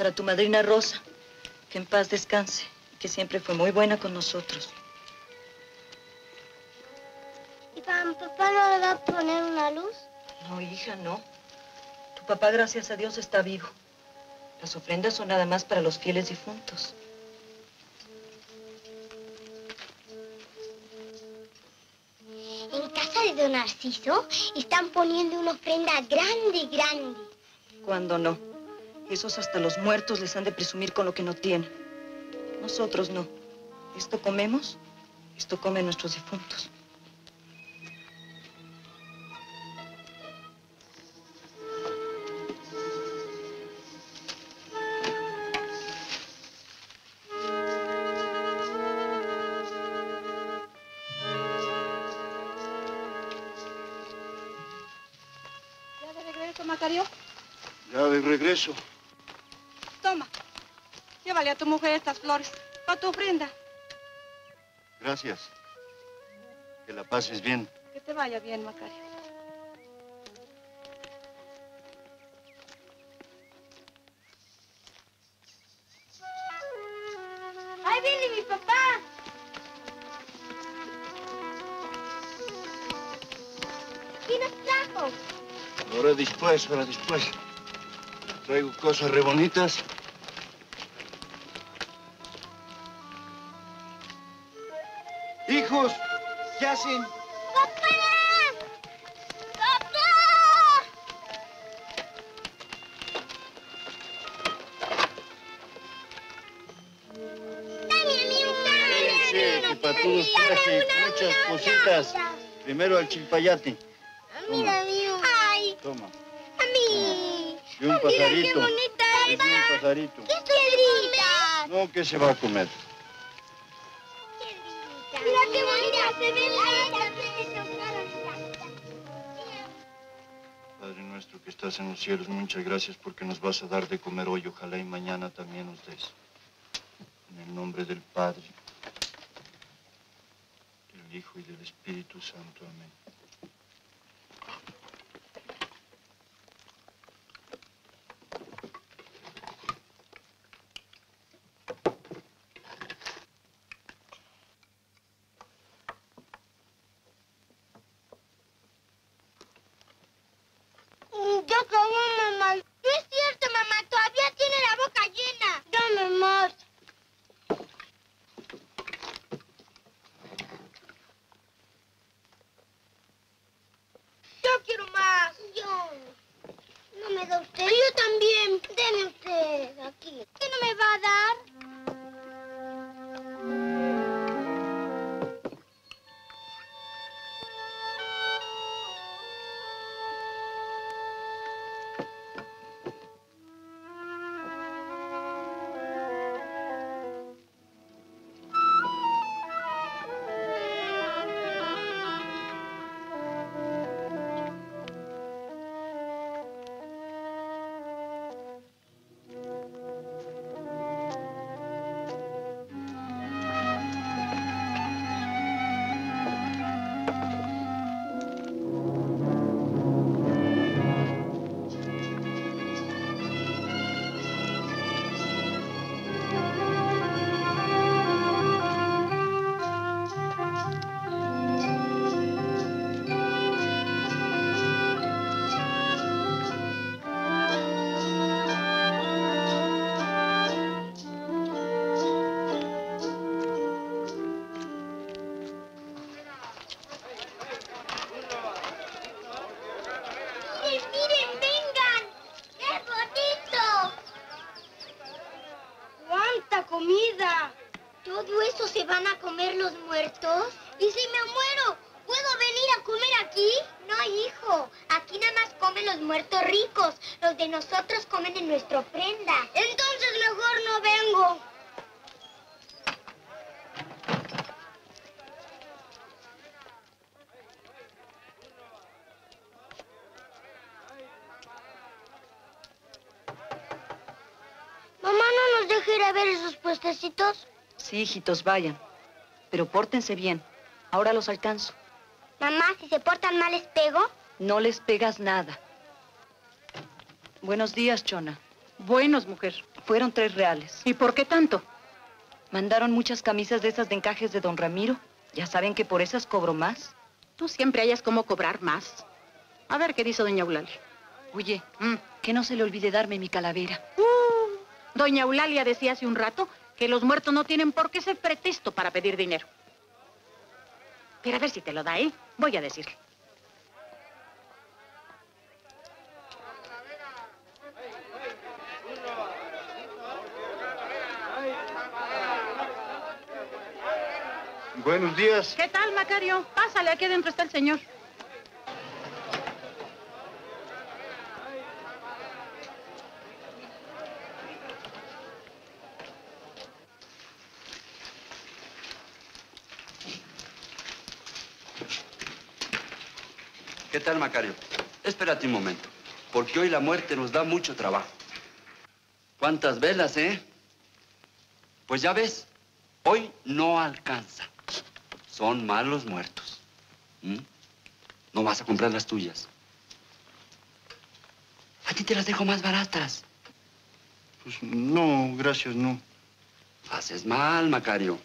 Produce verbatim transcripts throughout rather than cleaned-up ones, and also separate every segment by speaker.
Speaker 1: para tu madrina Rosa, que en paz descanse, que siempre fue muy buena con nosotros.
Speaker 2: ¿Y para mi papá no le va a poner una luz?
Speaker 1: No, hija, no. Tu papá, gracias a Dios, está vivo. Las ofrendas son nada más para los fieles difuntos.
Speaker 2: En casa de don Narciso están poniendo una ofrenda grande, grande.
Speaker 1: ¿Cuándo no? Esos hasta los muertos les han de presumir con lo que no tienen. Nosotros no. Esto comemos, esto comen nuestros difuntos.
Speaker 3: Macario?
Speaker 4: Ya de regreso.
Speaker 3: Toma, llévale a tu mujer estas flores, para tu ofrenda.
Speaker 4: Gracias. Que la pases bien.
Speaker 3: Que te vaya bien, Macario.
Speaker 2: ¡Ahí viene mi papá! ¿Quién nos trajo?
Speaker 4: Ahora después, ahora después. Traigo cosas re bonitas. ¡Hijos! ¿Qué hacen?
Speaker 2: ¡Papá! ¡Papá! ¡Dame a mí una!
Speaker 4: Sí, que para todos traje muchas cositas. Primero al chilpayate.
Speaker 2: Mira, amigo. ¡Ay!
Speaker 4: Toma.
Speaker 2: ¡A mí!
Speaker 4: Y un
Speaker 2: Mira qué
Speaker 4: pajarito.
Speaker 2: bonita
Speaker 4: Y
Speaker 2: es.
Speaker 4: un pajarito.
Speaker 2: ¡Qué piedritas!
Speaker 4: No, ¿qué se va a comer?
Speaker 2: Mira qué bonita se ve la
Speaker 4: Padre nuestro que estás en los cielos, muchas gracias porque nos vas a dar de comer hoy. Ojalá y mañana también nos des. En el nombre del Padre, del Hijo y del Espíritu Santo. Amén.
Speaker 2: Yo como, mamá. No es cierto, mamá. Todavía tiene la boca llena. Dame más. Yo quiero más. Yo. ¿No me da usted? Yo también. Deme usted aquí. ¿Qué no me va a dar? comida. ¿Todo eso se van a comer los muertos? ¿Y si me muero? ¿Puedo venir a comer aquí? No, hijo. Aquí nada más comen los muertos ricos. Los de nosotros comen en nuestra ofrenda. Entonces mejor no vengo. Mamá, ¿no nos deja ir a ver esos puestecitos?
Speaker 1: Sí, hijitos, vayan. Pero pórtense bien. Ahora los alcanzo.
Speaker 2: Mamá, si se portan mal, ¿les pego?
Speaker 1: No les pegas nada. Buenos días, Chona.
Speaker 3: Buenos, mujer.
Speaker 1: Fueron tres reales.
Speaker 5: ¿Y por qué tanto?
Speaker 1: Mandaron muchas camisas de esas de encajes de don Ramiro. Ya saben que por esas cobro más.
Speaker 5: Tú siempre hayas cómo cobrar más. A ver qué dice doña Eulalia.
Speaker 1: Oye,
Speaker 5: Mm.
Speaker 1: que no se le olvide darme mi calavera.
Speaker 5: Uh, doña Eulalia decía hace un rato que los muertos no tienen por qué ser pretexto para pedir dinero. Pero a ver si te lo da, ¿eh? Voy a decirle.
Speaker 4: Buenos días.
Speaker 5: ¿Qué tal, Macario? Pásale, aquí adentro está el señor.
Speaker 6: ¿Qué tal, Macario? Espérate un momento, porque hoy la muerte nos da mucho trabajo. ¿Cuántas velas, eh? Pues ya ves, hoy no alcanza. Son malos muertos. ¿Mm? No vas a comprar las tuyas. A ti te las dejo más baratas.
Speaker 4: Pues no, gracias, no.
Speaker 6: Haces mal, Macario.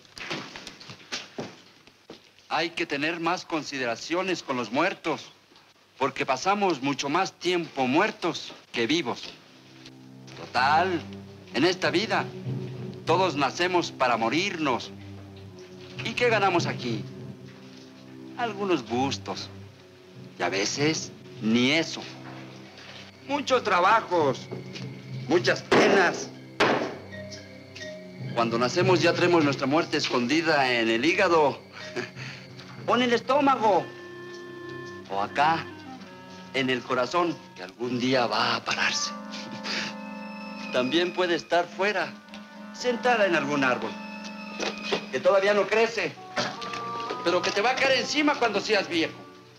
Speaker 6: Hay que tener más consideraciones con los muertos, porque pasamos mucho más tiempo muertos que vivos. Total, en esta vida, todos nacemos para morirnos. ¿Y qué ganamos aquí? Algunos gustos. Y a veces, ni eso. Muchos trabajos, muchas penas. Cuando nacemos ya traemos nuestra muerte escondida en el hígado, o en el estómago, o acá, en el corazón, que algún día va a pararse. También puede estar fuera, sentada en algún árbol, que todavía no crece, pero que te va a caer encima cuando seas viejo.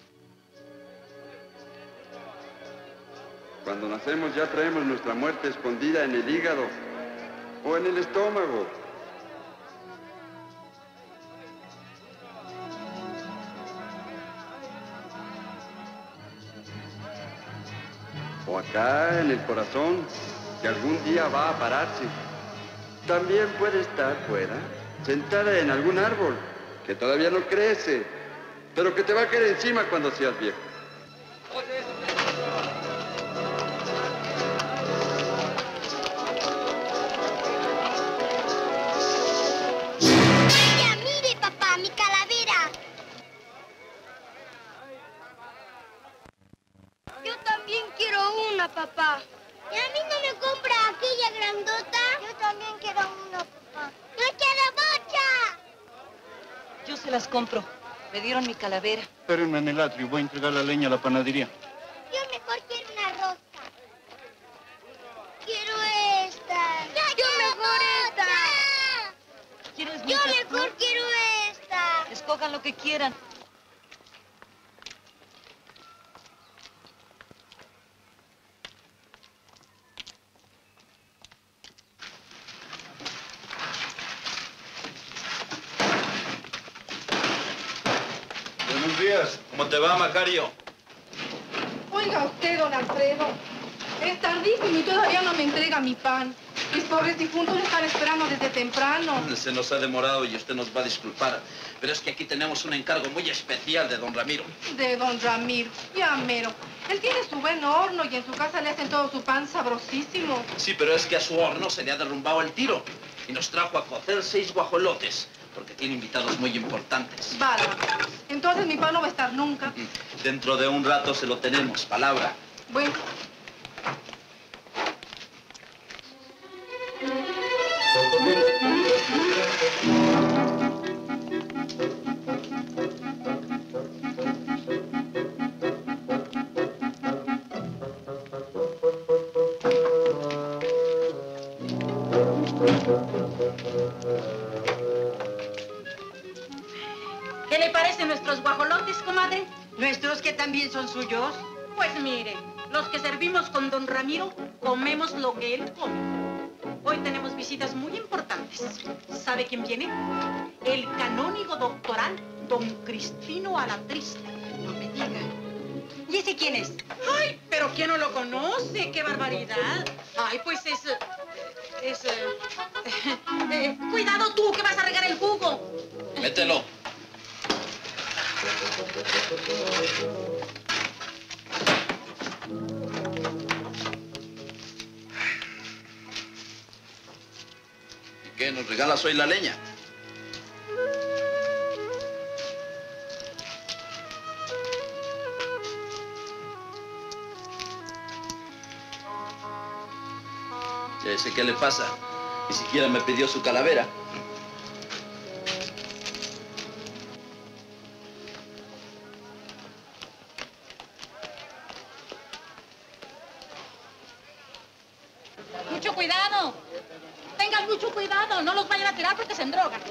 Speaker 6: Cuando nacemos ya traemos nuestra muerte escondida en el hígado o en el estómago. O acá en el corazón, que algún día va a pararse. También puede estar fuera, sentada en algún árbol, que todavía no crece, pero que te va a caer encima cuando seas viejo.
Speaker 2: Vaya, mire, papá, mi calavera. Yo también quiero una, papá. ¿Y a mí no me compra aquella grandota? Yo también quiero una, papá. ¡Yo quiero mucha!
Speaker 1: Yo se las compro. Me dieron mi calavera.
Speaker 4: Espérenme en el atrio, voy a entregar la leña a la panadería.
Speaker 2: Yo mejor quiero una rosca. Quiero esta. Yo mejor esta.
Speaker 1: ¿Quieres
Speaker 2: Yo
Speaker 1: muchas
Speaker 2: mejor
Speaker 1: tú?
Speaker 2: quiero esta.
Speaker 1: Escojan lo que quieran.
Speaker 4: Buenos días.
Speaker 7: ¿Cómo te va, Macario?
Speaker 3: Oiga usted, don Alfredo. Es tardísimo y todavía no me entrega mi pan. Mis pobres difuntos están esperando desde temprano.
Speaker 7: Se nos ha demorado y usted nos va a disculpar. Pero es que aquí tenemos un encargo muy especial de don Ramiro.
Speaker 3: De don Ramiro, ya mero. Él tiene su buen horno y en su casa le hacen todo su pan sabrosísimo.
Speaker 7: Sí, pero es que a su horno se le ha derrumbado el tiro. Y nos trajo a cocer seis guajolotes, porque tiene invitados muy importantes.
Speaker 3: Vale. Entonces mi pan no va a estar nunca.
Speaker 7: Dentro de un rato se lo tenemos, palabra.
Speaker 3: Bueno.
Speaker 5: ¿Qué le parecen nuestros guajolotes, comadre?
Speaker 8: ¿Nuestros que también son suyos?
Speaker 5: Pues mire, los que servimos con don Ramiro comemos lo que él come. Hoy tenemos visitas muy importantes. ¿Sabe quién viene? El canónigo doctoral, don Cristino Alatriste.
Speaker 8: No me diga. ¿Y ese quién es?
Speaker 5: ¡Ay, pero quién no lo conoce! ¡Qué barbaridad! ¡Ay, pues es... Es... eh, eh, cuidado tú, que vas a regar el jugo.
Speaker 7: Mételo. ¿Y qué? ¿Nos regalas hoy la leña? Ya sé qué le pasa. Ni siquiera me pidió su calavera.
Speaker 5: Mucho cuidado. Tengan mucho cuidado. No los vayan a tirar porque se endrogan.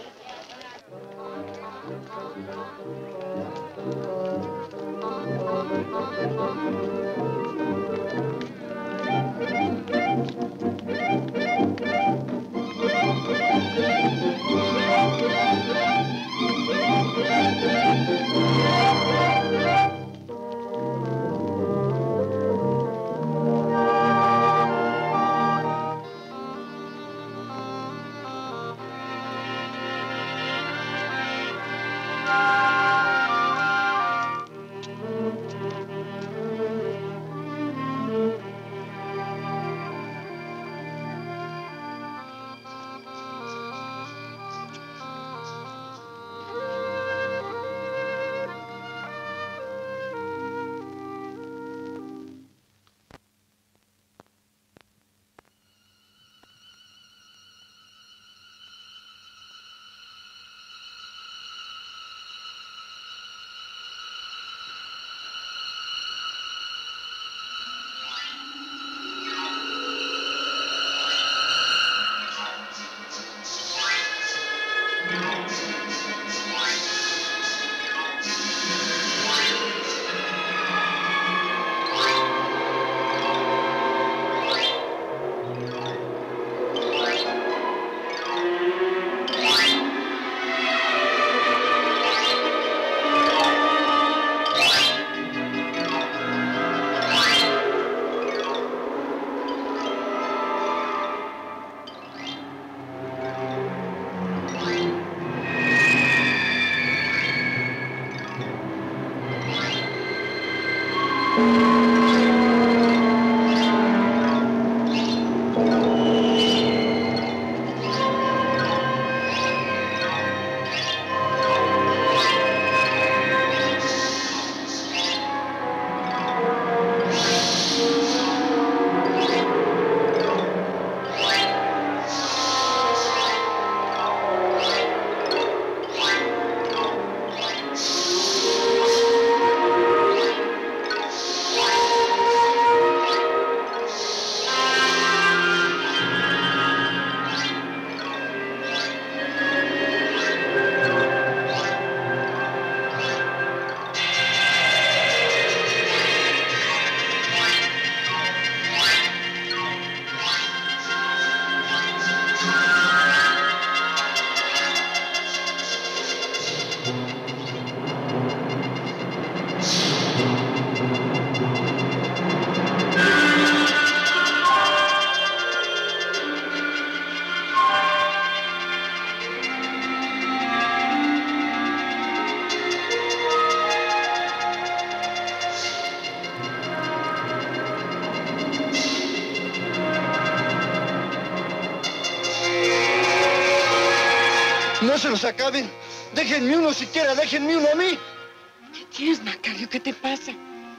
Speaker 9: No se los acaben. Déjenme uno siquiera, déjenme uno a mí.
Speaker 1: ¿Qué tienes, Macario? ¿Qué te pasa?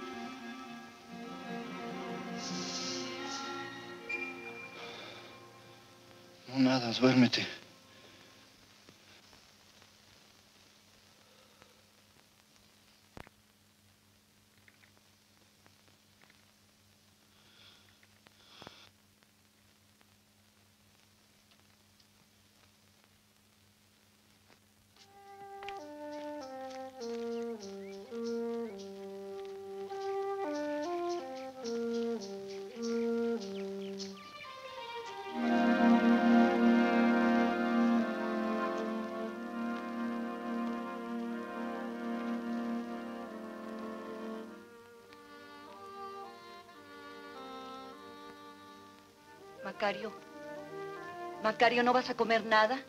Speaker 4: No, nada, duérmete.
Speaker 1: Macario, Macario, ¿no vas a comer nada?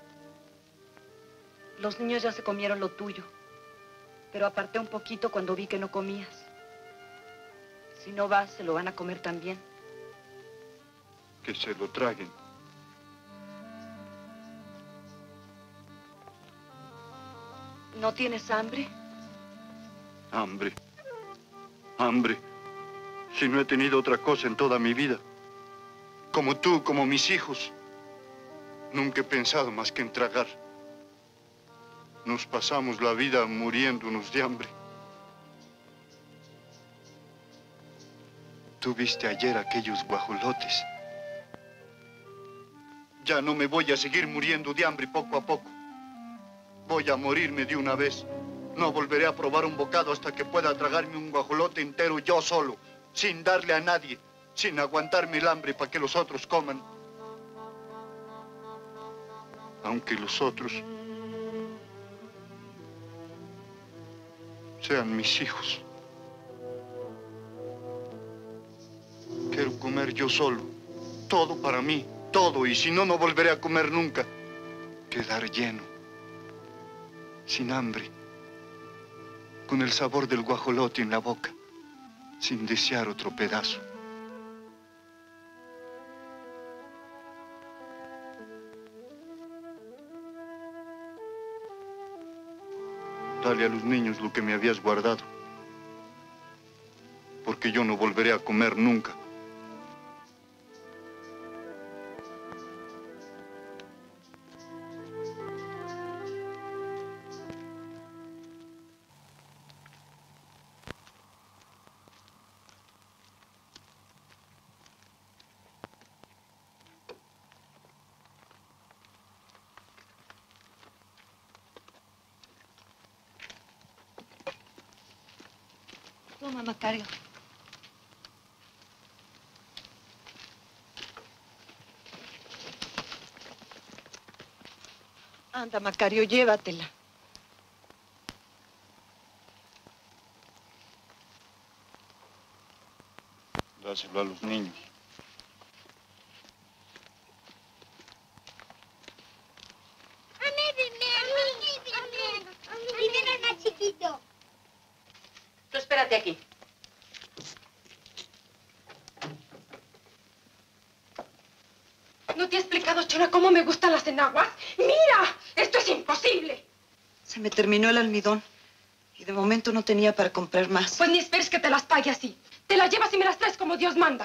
Speaker 1: Los niños ya se comieron lo tuyo, pero aparté un poquito cuando vi que no comías. Si no vas, se lo van a comer también.
Speaker 4: Que se lo traguen.
Speaker 1: ¿No tienes hambre?
Speaker 4: Hambre. Hambre. Si no he tenido otra cosa en toda mi vida. Como tú, como mis hijos. Nunca he pensado más que en tragar. Nos pasamos la vida muriéndonos de hambre. Tú viste ayer aquellos guajolotes. Ya no me voy a seguir muriendo de hambre poco a poco. Voy a morirme de una vez. No volveré a probar un bocado hasta que pueda tragarme un guajolote entero yo solo, sin darle a nadie, sin aguantarme el hambre para que los otros coman. Aunque los otros sean mis hijos. Quiero comer yo solo, todo para mí, todo, y si no, no volveré a comer nunca. Quedar lleno, sin hambre, con el sabor del guajolote en la boca, sin desear otro pedazo. Dale a los niños lo que me habías guardado, porque yo no volveré a comer nunca.
Speaker 1: Toma, Macario. Anda, Macario, llévatela.
Speaker 4: Dáselo a los niños.
Speaker 2: A mí, dime, a mí, dime. Dime al más chiquito.
Speaker 5: Tú espérate aquí.
Speaker 3: ¿No te he explicado, Chona, cómo me gustan las enaguas? ¡Mira! ¡Esto es imposible!
Speaker 1: Se me terminó el almidón y de momento no tenía para comprar más.
Speaker 3: Pues ni esperes que te las pague así. Te las llevas y me las traes como Dios manda.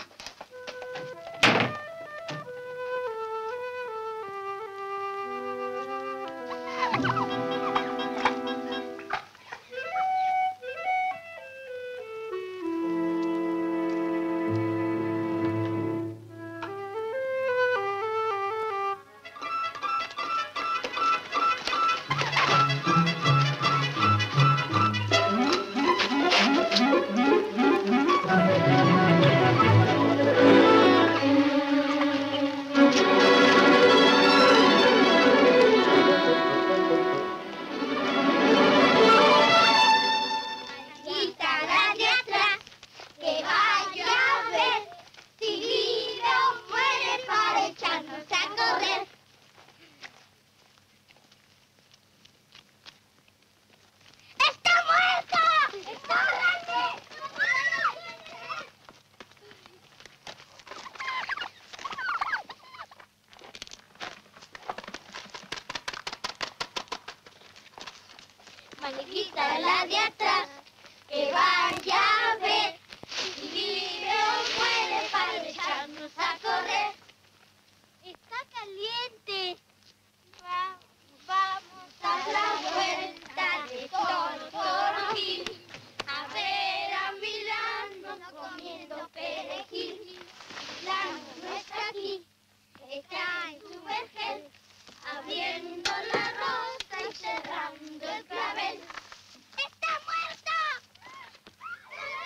Speaker 2: Manijita la de atrás, que vaya a ver si vive o muere para echarnos a correr. Está caliente. Va, vamos a la vuelta de Toro Toro Gil, a ver a Milano comiendo perejil. Milano no está aquí, está en su vergel, abriendo la rosa y cerrando el clavel. ¡Está muerto!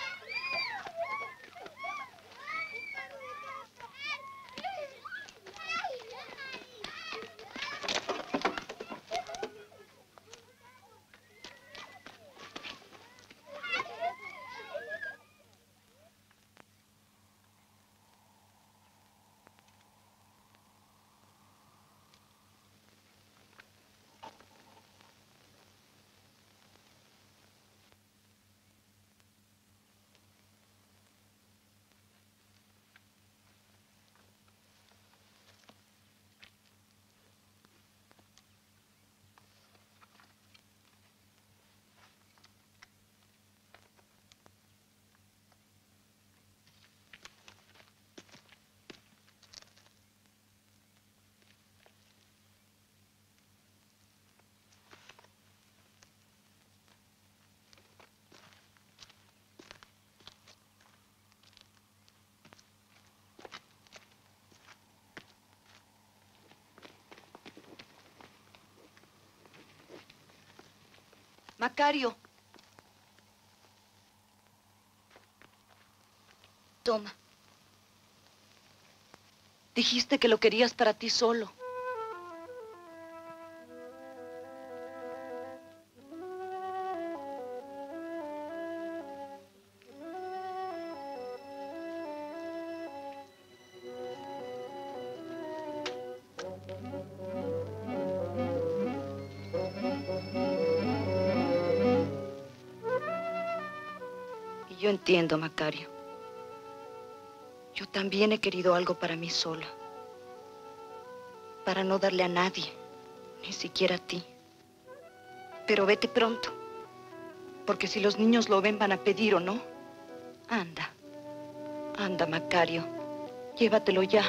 Speaker 1: Macario. Toma. Dijiste que lo querías para ti solo. Y yo entiendo, Macario. Yo también he querido algo para mí sola. Para no darle a nadie, ni siquiera a ti. Pero vete pronto. Porque si los niños lo ven, van a pedir, ¿o no? Anda. Anda, Macario. Llévatelo ya.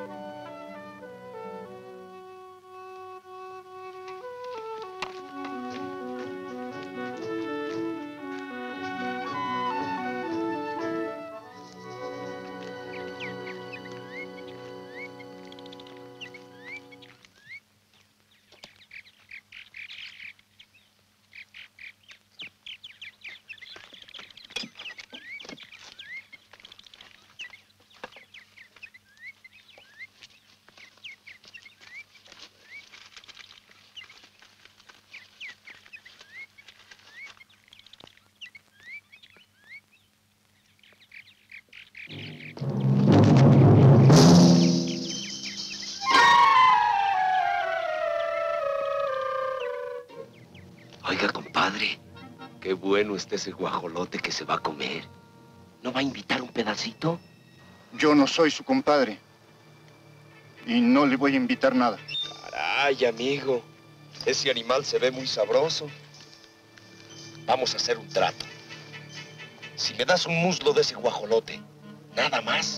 Speaker 10: Oiga, compadre, qué bueno está ese guajolote que se va a comer. ¿No va a invitar un pedacito?
Speaker 4: Yo no soy su compadre. Y no le voy a invitar nada.
Speaker 10: Caray, amigo. Ese animal se ve muy sabroso. Vamos a hacer un trato. Si me das un muslo de ese guajolote, nada más,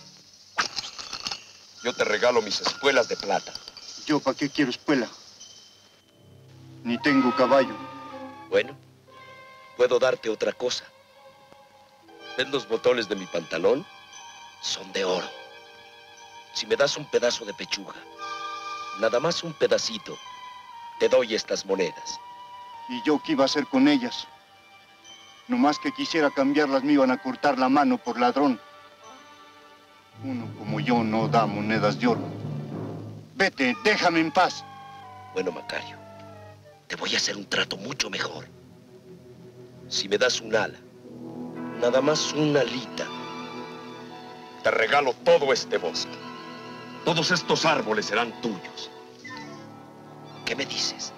Speaker 10: yo te regalo mis espuelas de plata.
Speaker 4: ¿Yo para qué quiero espuela? Ni tengo caballo.
Speaker 10: Bueno, puedo darte otra cosa. ¿Ves los botones de mi pantalón? Son de oro. Si me das un pedazo de pechuga, nada más un pedacito, te doy estas monedas.
Speaker 4: ¿Y yo qué iba a hacer con ellas? Nomás que quisiera cambiarlas me iban a cortar la mano por ladrón. Uno como yo no da monedas de oro. Vete, déjame en paz.
Speaker 10: Bueno, Macario, te voy a hacer un trato mucho mejor. Si me das un ala, nada más una alita, te regalo todo este bosque. Todos estos árboles serán tuyos. ¿Qué me dices?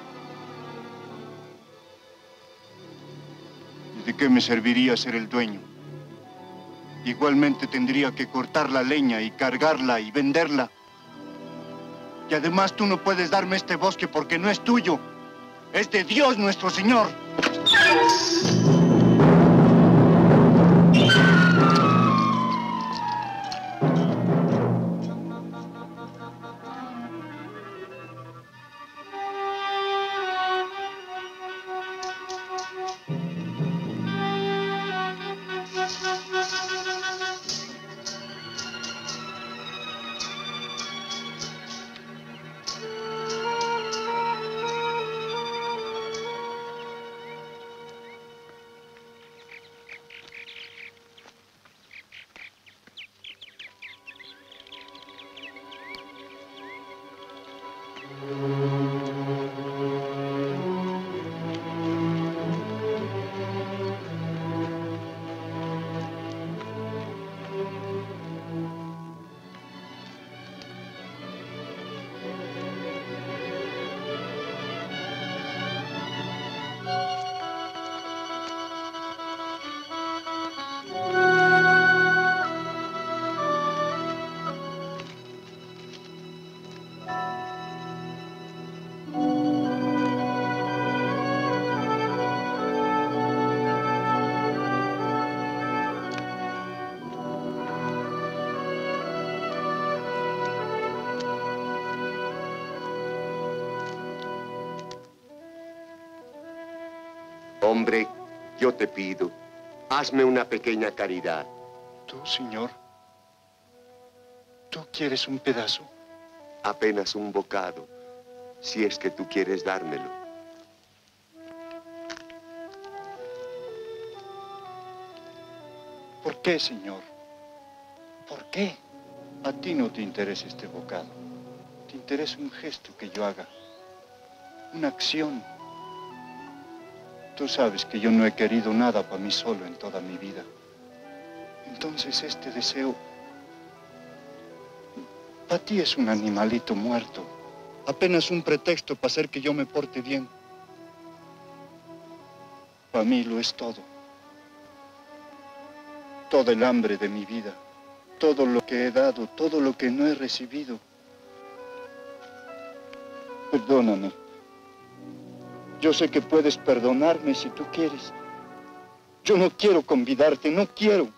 Speaker 4: ¿De qué me serviría ser el dueño? Igualmente tendría que cortar la leña y cargarla y venderla. Y además tú no puedes darme este bosque porque no es tuyo. Es de Dios nuestro Señor.
Speaker 11: Hombre, yo te pido, hazme una pequeña caridad.
Speaker 4: ¿Tú, señor? ¿Tú quieres un pedazo?
Speaker 11: Apenas un bocado, si es que tú quieres dármelo.
Speaker 4: ¿Por qué, señor? ¿Por qué? A ti no te interesa este bocado. Te interesa un gesto que yo haga. Una acción. Tú sabes que yo no he querido nada para mí solo en toda mi vida. Entonces este deseo, para ti es un animalito muerto. Apenas un pretexto para hacer que yo me porte bien. Para mí lo es todo. Todo el hambre de mi vida. Todo lo que he dado, todo lo que no he recibido. Perdóname. Yo sé que puedes perdonarme si tú quieres. Yo no quiero convidarte, no quiero.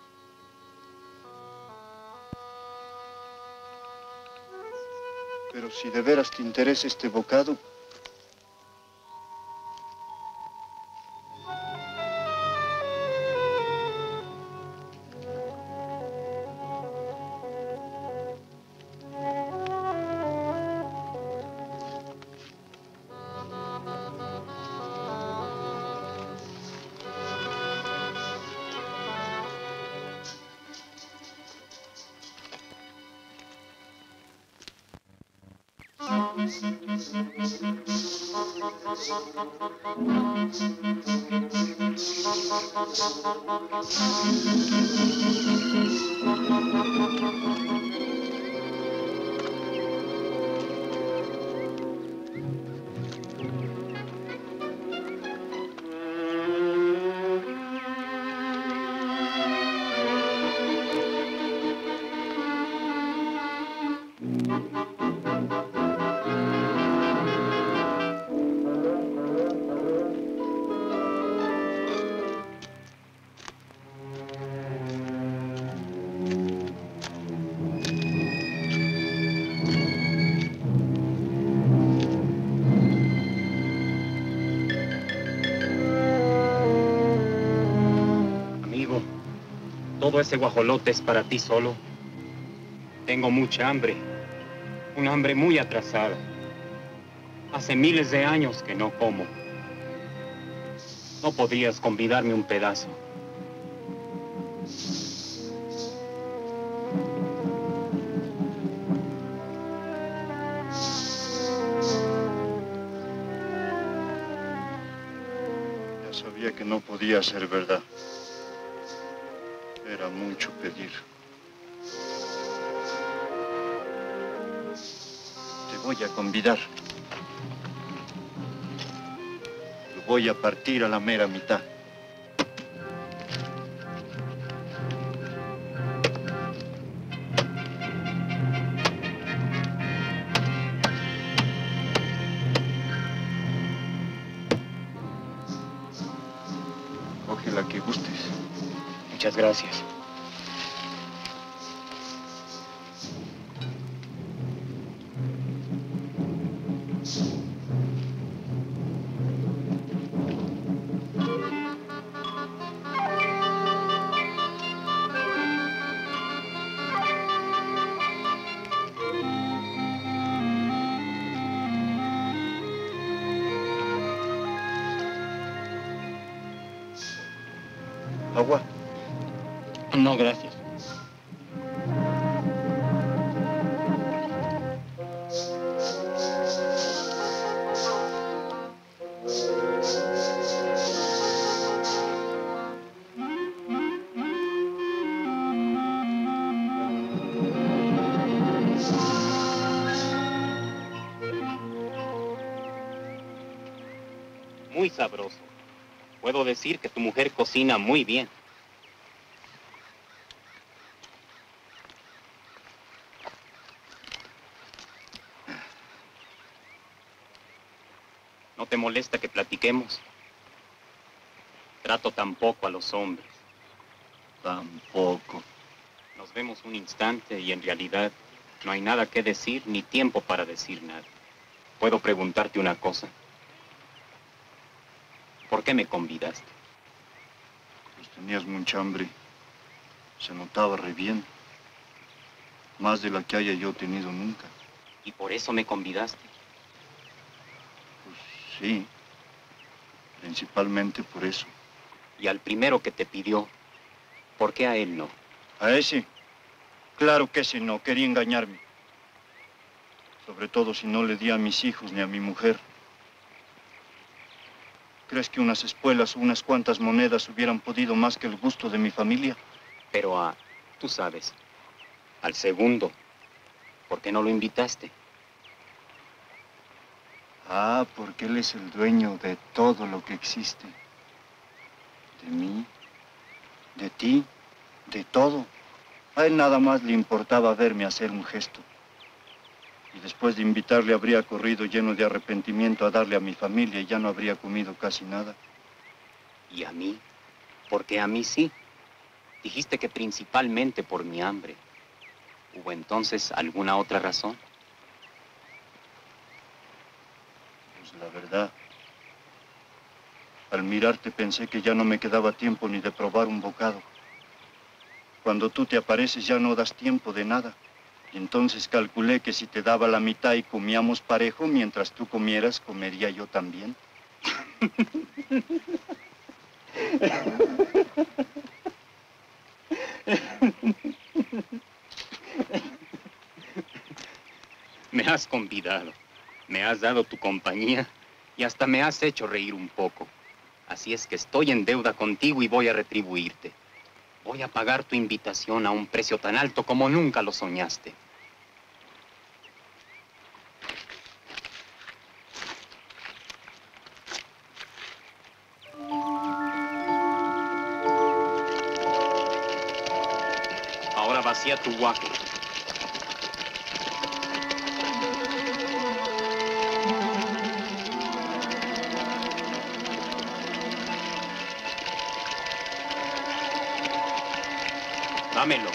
Speaker 4: Pero si de veras te interesa este bocado,
Speaker 12: todo ese guajolote es para ti solo. Tengo mucha hambre, una hambre muy atrasada. Hace miles de años que no como. ¿No podrías convidarme un pedazo?
Speaker 4: Ya sabía que no podía ser verdad. Era mucho pedir. Te voy a convidar. Lo voy a partir a la mera mitad. Coge la que gustes.
Speaker 12: Muchas gracias.
Speaker 4: ¿Agua?
Speaker 12: No, gracias. Muy sabroso. Puedo decir que tu mujer cocina muy bien. ¿No te molesta que platiquemos? Trato tan poco a los hombres.
Speaker 4: Tampoco.
Speaker 12: Nos vemos un instante y en realidad no hay nada que decir ni tiempo para decir nada. ¿Puedo preguntarte una cosa? ¿Por qué me convidaste?
Speaker 4: Pues tenías mucha hambre. Se notaba re bien. Más de la que haya yo tenido nunca.
Speaker 12: ¿Y por eso me convidaste?
Speaker 4: Pues sí. Principalmente por eso.
Speaker 12: Y al primero que te pidió, ¿Por qué a él no?
Speaker 4: ¿A ese? Claro que ese no, quería engañarme. Sobre todo si no le di a mis hijos ni a mi mujer. ¿Crees que unas espuelas o unas cuantas monedas hubieran podido más que el gusto de mi familia?
Speaker 12: Pero a, tú sabes, al segundo, ¿por qué no lo invitaste?
Speaker 4: Ah, porque él es el dueño de todo lo que existe. De mí, de ti, de todo. A él nada más le importaba verme hacer un gesto. Y después de invitarle habría corrido lleno de arrepentimiento a darle a mi familia y ya no habría comido casi nada.
Speaker 12: ¿Y a mí? Porque a mí sí. Dijiste que principalmente por mi hambre. ¿Hubo entonces alguna otra razón?
Speaker 4: Pues la verdad, al mirarte pensé que ya no me quedaba tiempo ni de probar un bocado. Cuando tú te apareces ya no das tiempo de nada. Y entonces calculé que si te daba la mitad y comíamos parejo, mientras tú comieras, comería yo también.
Speaker 12: Me has convidado, me has dado tu compañía y hasta me has hecho reír un poco. Así es que estoy en deuda contigo y voy a retribuirte. Voy a pagar tu invitación a un precio tan alto como nunca lo soñaste. Ahora vacía tu guaque. Dámelo.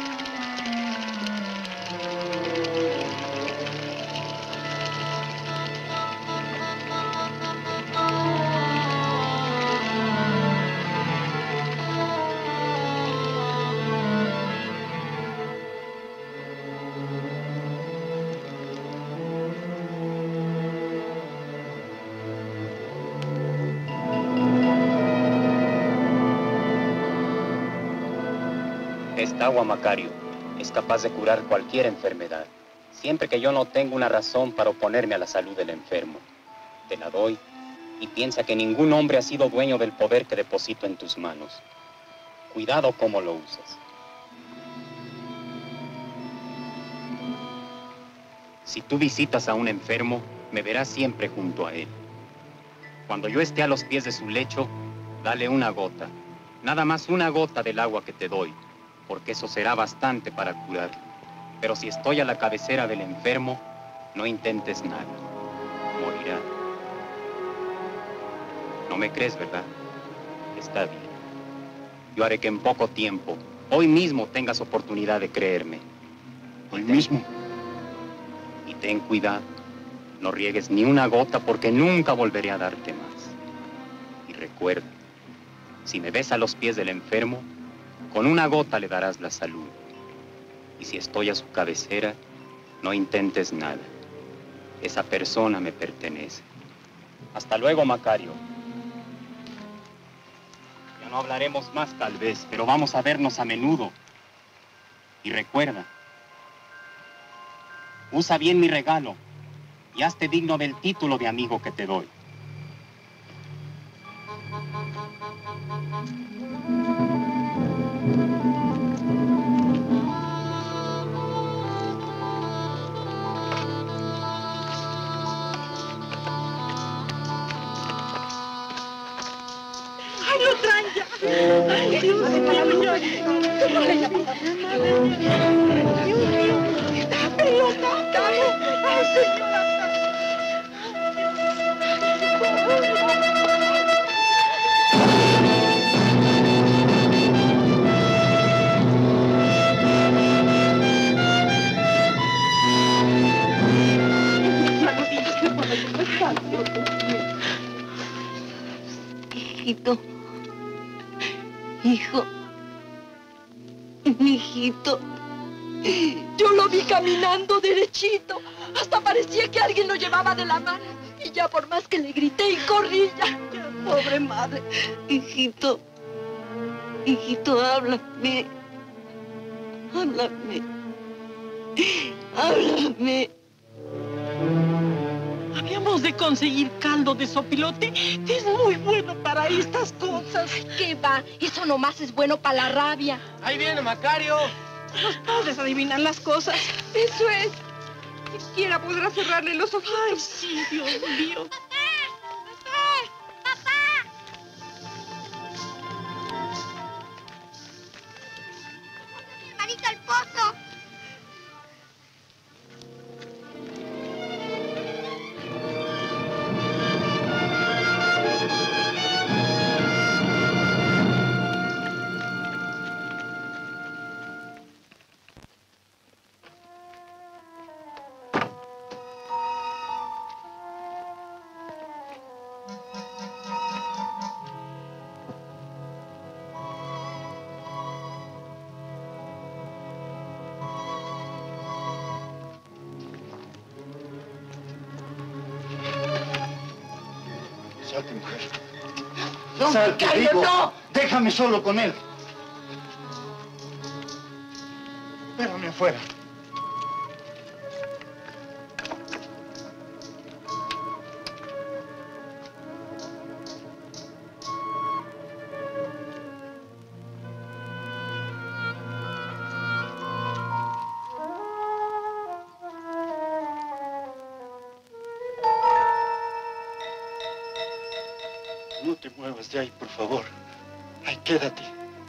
Speaker 12: Esta agua, Macario, es capaz de curar cualquier enfermedad, siempre que yo no tenga una razón para oponerme a la salud del enfermo. Te la doy y piensa que ningún hombre ha sido dueño del poder que deposito en tus manos. Cuidado cómo lo usas. Si tú visitas a un enfermo, me verás siempre junto a él. Cuando yo esté a los pies de su lecho, dale una gota, nada más una gota del agua que te doy, porque eso será bastante para curarlo. Pero si estoy a la cabecera del enfermo, no intentes nada. Morirá. No me crees, ¿verdad? Está bien. Yo haré que en poco tiempo, hoy mismo, tengas oportunidad de creerme.
Speaker 4: ¿Hoy mismo?
Speaker 12: Y ten cuidado. No riegues ni una gota porque nunca volveré a darte más. Y recuerda, si me ves a los pies del enfermo, con una gota le darás la salud. Y si estoy a su cabecera, no intentes nada. Esa persona me pertenece. Hasta luego, Macario. Ya no hablaremos más tal vez, pero vamos a vernos a menudo. Y recuerda, usa bien mi regalo y hazte digno del título de amigo que te doy.
Speaker 3: ¡Ay, lo traen ya! ¡Ay, Dios mío! ¡Dios mío! ¡Tápenlo, tápenlo! ¡Ay, señora!
Speaker 1: Hijito, hijo, mi hijito,
Speaker 13: Yo lo vi caminando derechito. Hasta parecía que alguien lo llevaba de la mano. Y ya por más que le grité y corrí, ya, ya, pobre madre.
Speaker 1: hijito, Hijito, háblame. Háblame. Háblame.
Speaker 5: Habíamos de conseguir caldo de sopilote. Es muy bueno para estas cosas.
Speaker 13: ¿Qué va? Eso nomás es bueno para la rabia.
Speaker 14: Ahí viene Macario.
Speaker 3: Los padres adivinan las cosas.
Speaker 13: Eso es. Siquiera podrá cerrarle los ojitos.
Speaker 5: Ay, sí, Dios mío.
Speaker 2: Hermanito, al pozo.
Speaker 4: Salte, mujer.
Speaker 1: No,
Speaker 4: Salte,
Speaker 1: Macario,
Speaker 4: digo.
Speaker 1: no.
Speaker 4: Déjame solo con él. Espérame afuera. No te muevas de ahí, por favor. Ahí, quédate.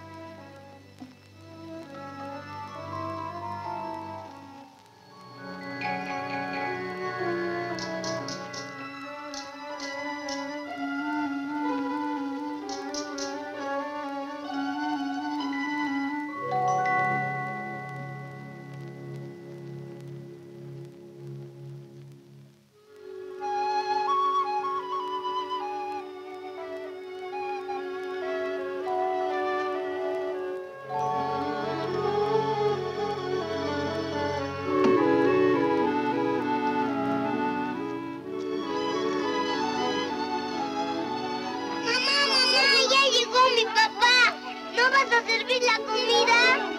Speaker 2: Mi papá, ¿no vas a servir la comida?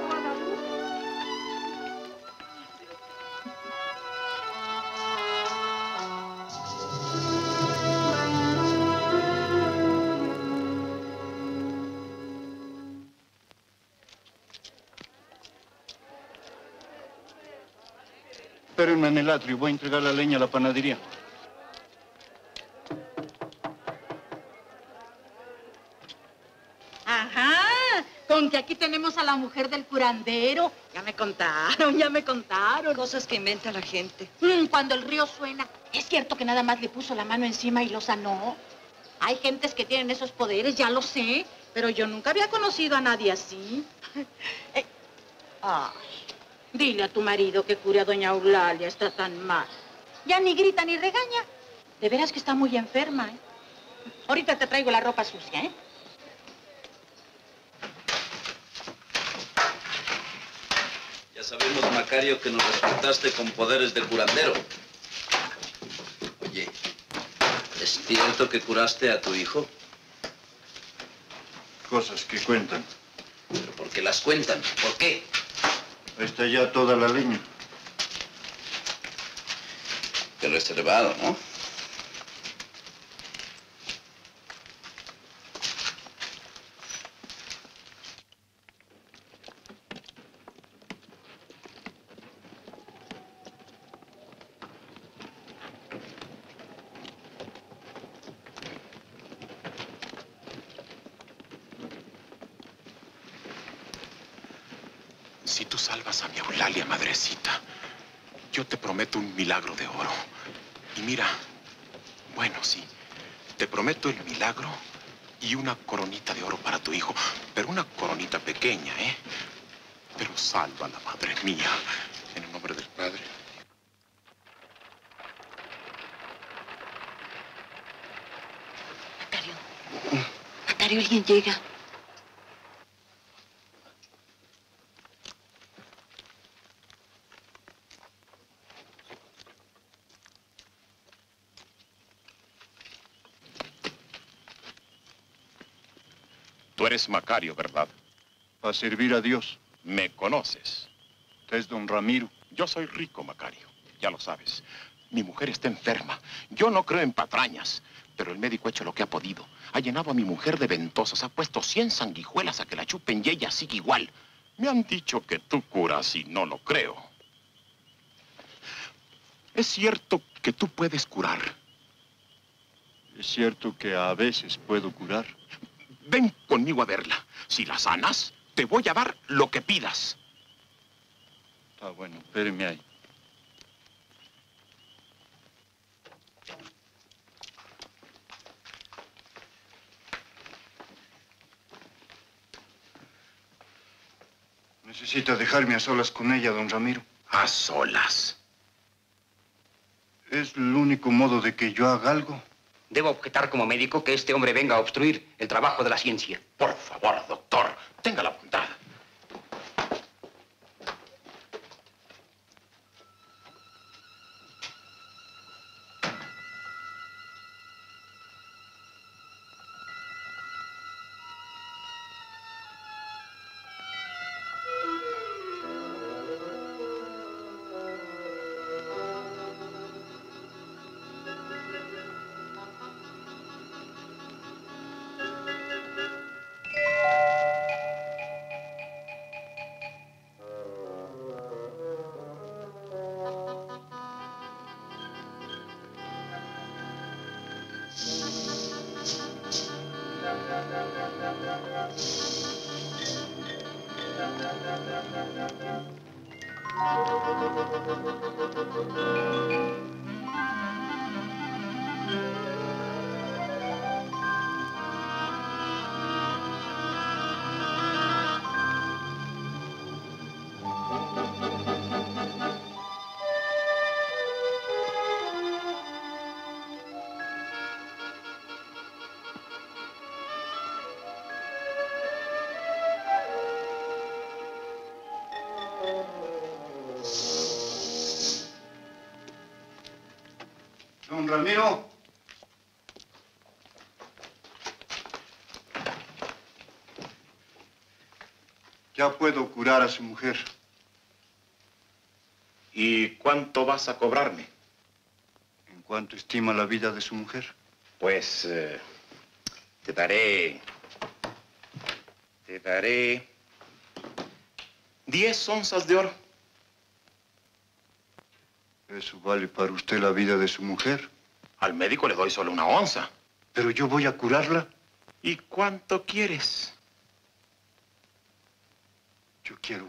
Speaker 4: Espérenme en el atrio. Voy a entregar la leña a la panadería.
Speaker 5: Ajá, con que aquí tenemos a la mujer del curandero. Ya me contaron, ya me contaron.
Speaker 1: Cosas que inventa la gente.
Speaker 5: Mm, cuando el río suena, ¿es cierto que nada más le puso la mano encima y lo sanó? Hay gentes que tienen esos poderes, ya lo sé, pero yo nunca había conocido a nadie así. Eh, ay, dile a tu marido que cure a doña Eulalia, está tan mal. Ya ni grita ni regaña. De veras que está muy enferma, ¿eh? Ahorita te traigo la ropa sucia, ¿eh?
Speaker 7: Ya sabemos, Macario, que nos resultaste con poderes de curandero. Oye, ¿es cierto que curaste a tu hijo?
Speaker 4: Cosas que cuentan.
Speaker 7: ¿Pero por qué las cuentan? ¿Por qué?
Speaker 4: Ahí está ya toda la leña.
Speaker 7: Qué reservado, ¿no?
Speaker 15: Si tú salvas a mi Eulalia, madrecita, yo te prometo un milagro de oro. Y mira, bueno, sí, te prometo el milagro y una coronita de oro para tu hijo, pero una coronita pequeña, ¿eh? Pero sálvala, madre mía, en el nombre del Padre.
Speaker 1: Macario. Macario, alguien llega.
Speaker 15: ¿Tú Tú eres Macario, ¿verdad?
Speaker 4: Para servir a Dios.
Speaker 15: ¿Me conoces?
Speaker 4: Usted es don Ramiro.
Speaker 15: Yo soy rico, Macario. Ya lo sabes. Mi mujer está enferma. Yo no creo en patrañas. Pero el médico ha hecho lo que ha podido. Ha llenado a mi mujer de ventosas. Ha puesto cien sanguijuelas a que la chupen y ella sigue igual. Me han dicho que tú curas y no lo creo. ¿Es cierto que tú puedes curar?
Speaker 4: Es cierto que a veces puedo curar.
Speaker 15: Ven conmigo a verla. Si la sanas, te voy a dar lo que pidas.
Speaker 4: Está bueno, espéreme ahí. Necesita dejarme a solas con ella, don Ramiro.
Speaker 15: ¿A solas?
Speaker 4: Es el único modo de que yo haga algo.
Speaker 14: Debo objetar como médico que este hombre venga a obstruir el trabajo de la ciencia.
Speaker 15: Por favor, doctor, tenga la bondad.
Speaker 4: Don Ramiro. Ya puedo curar a su mujer.
Speaker 15: ¿Y cuánto vas a cobrarme?
Speaker 4: ¿En cuánto estima la vida de su mujer?
Speaker 15: Pues eh, te daré... Te daré... diez onzas de oro.
Speaker 4: ¿Eso vale para usted la vida de su mujer?
Speaker 15: Al médico le doy solo una onza.
Speaker 4: Pero yo voy a curarla.
Speaker 15: ¿Y cuánto quieres?
Speaker 4: Yo quiero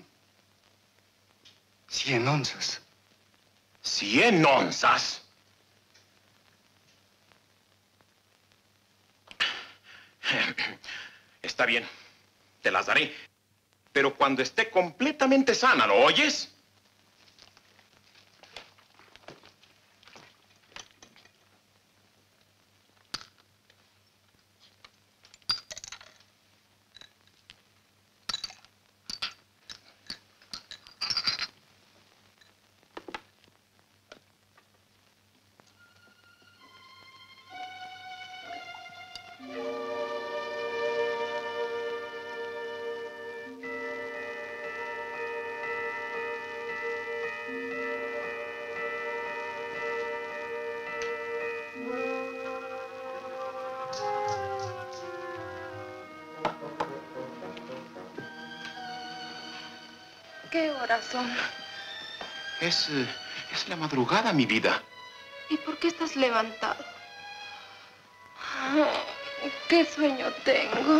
Speaker 4: cien onzas.
Speaker 15: ¿Cien onzas? Está bien, te las daré. Pero cuando esté completamente sana, ¿lo oyes?
Speaker 3: ¿Qué horas son?
Speaker 15: Es, eh, es la madrugada, mi vida.
Speaker 3: ¿Y por qué estás levantado? Oh, qué sueño tengo.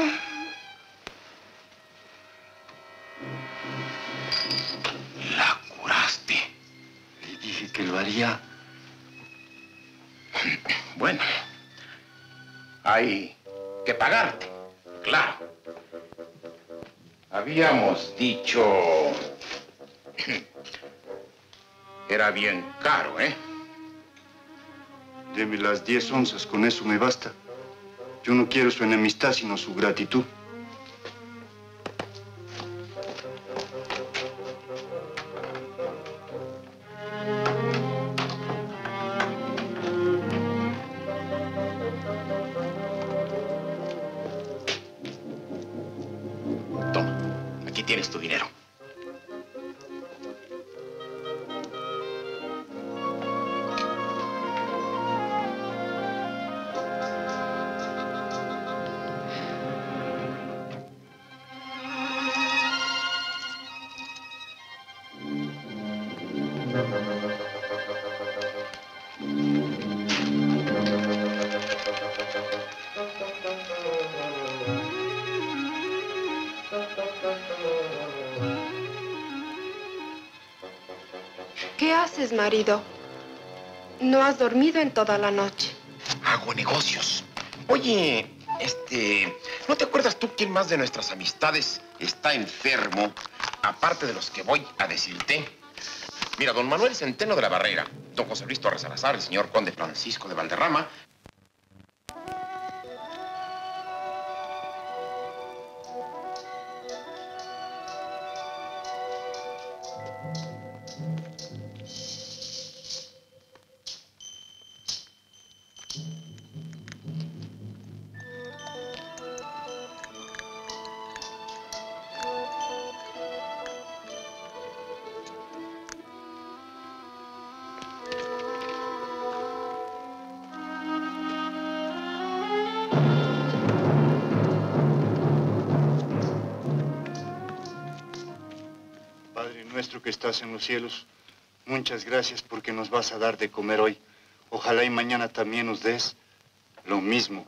Speaker 15: La curaste.
Speaker 4: Le dije que lo haría.
Speaker 15: Bueno, hay que pagarte, claro. Habíamos dicho... Era bien caro, ¿eh?
Speaker 4: Deme las diez onzas, con eso me basta. Yo no quiero su enemistad, sino su gratitud.
Speaker 15: tienes tu dinero.
Speaker 16: ¿Qué haces, marido? No has dormido en toda la noche.
Speaker 15: Hago negocios. Oye, este... ¿no te acuerdas tú quién más de nuestras amistades está enfermo, aparte de los que voy a decirte? Mira, don Manuel Centeno de la Barrera, don José Luis Torres Salazar, el señor conde Francisco de Valderrama.
Speaker 4: Nuestro que estás en los cielos, muchas gracias porque nos vas a dar de comer hoy. Ojalá y mañana también nos des lo mismo.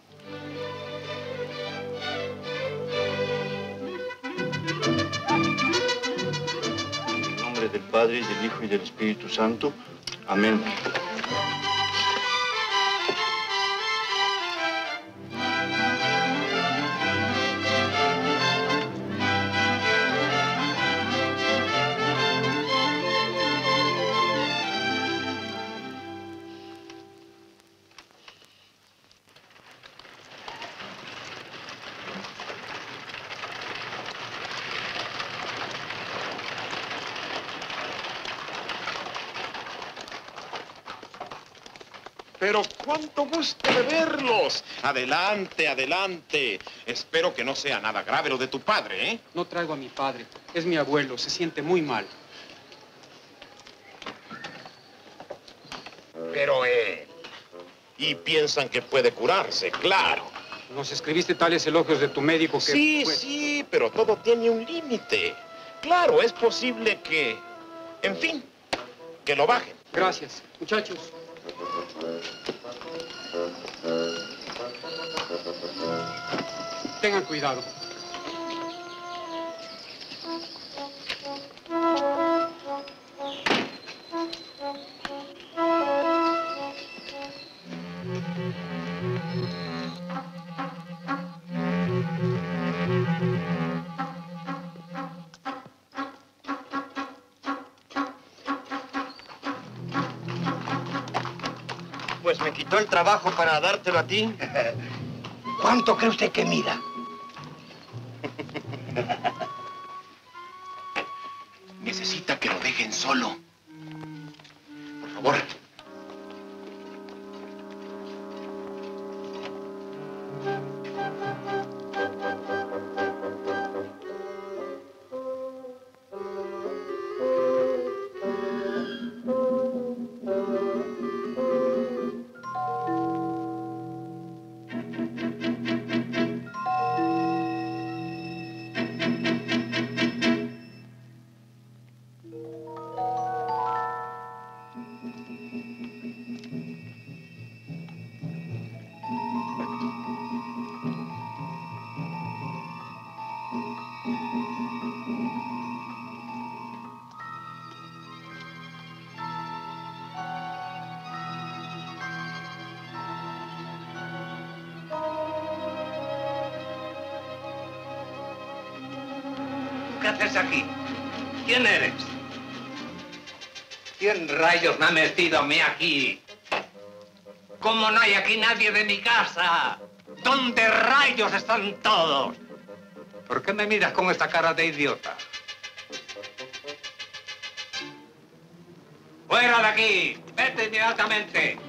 Speaker 4: En el nombre del Padre, del Hijo y del Espíritu Santo. Amén.
Speaker 15: Pero cuánto gusto de verlos. Adelante, adelante. Espero que no sea nada grave lo de tu padre, ¿eh?
Speaker 17: No traigo a mi padre. Es mi abuelo. Se siente muy mal.
Speaker 15: Pero él... Y piensan que puede curarse, claro.
Speaker 17: Nos escribiste tales elogios de tu médico que...
Speaker 15: Sí,
Speaker 17: pues...
Speaker 15: sí, pero todo tiene un límite. Claro, es posible que... En fin, que lo bajen.
Speaker 17: Gracias. Muchachos. Tengan cuidado.
Speaker 9: Pues me quitó el trabajo para dártelo a ti. ¿Cuánto cree usted que mida?
Speaker 15: Necesita que lo dejen solo. Por favor.
Speaker 14: ¿Qué haces aquí? ¿Quién eres? ¿Quién rayos me ha metido a mí aquí? ¿Cómo no hay aquí nadie de mi casa? ¿Dónde rayos están todos? ¿Por qué me miras con esta cara de idiota? ¡Fuera de aquí! ¡Vete inmediatamente!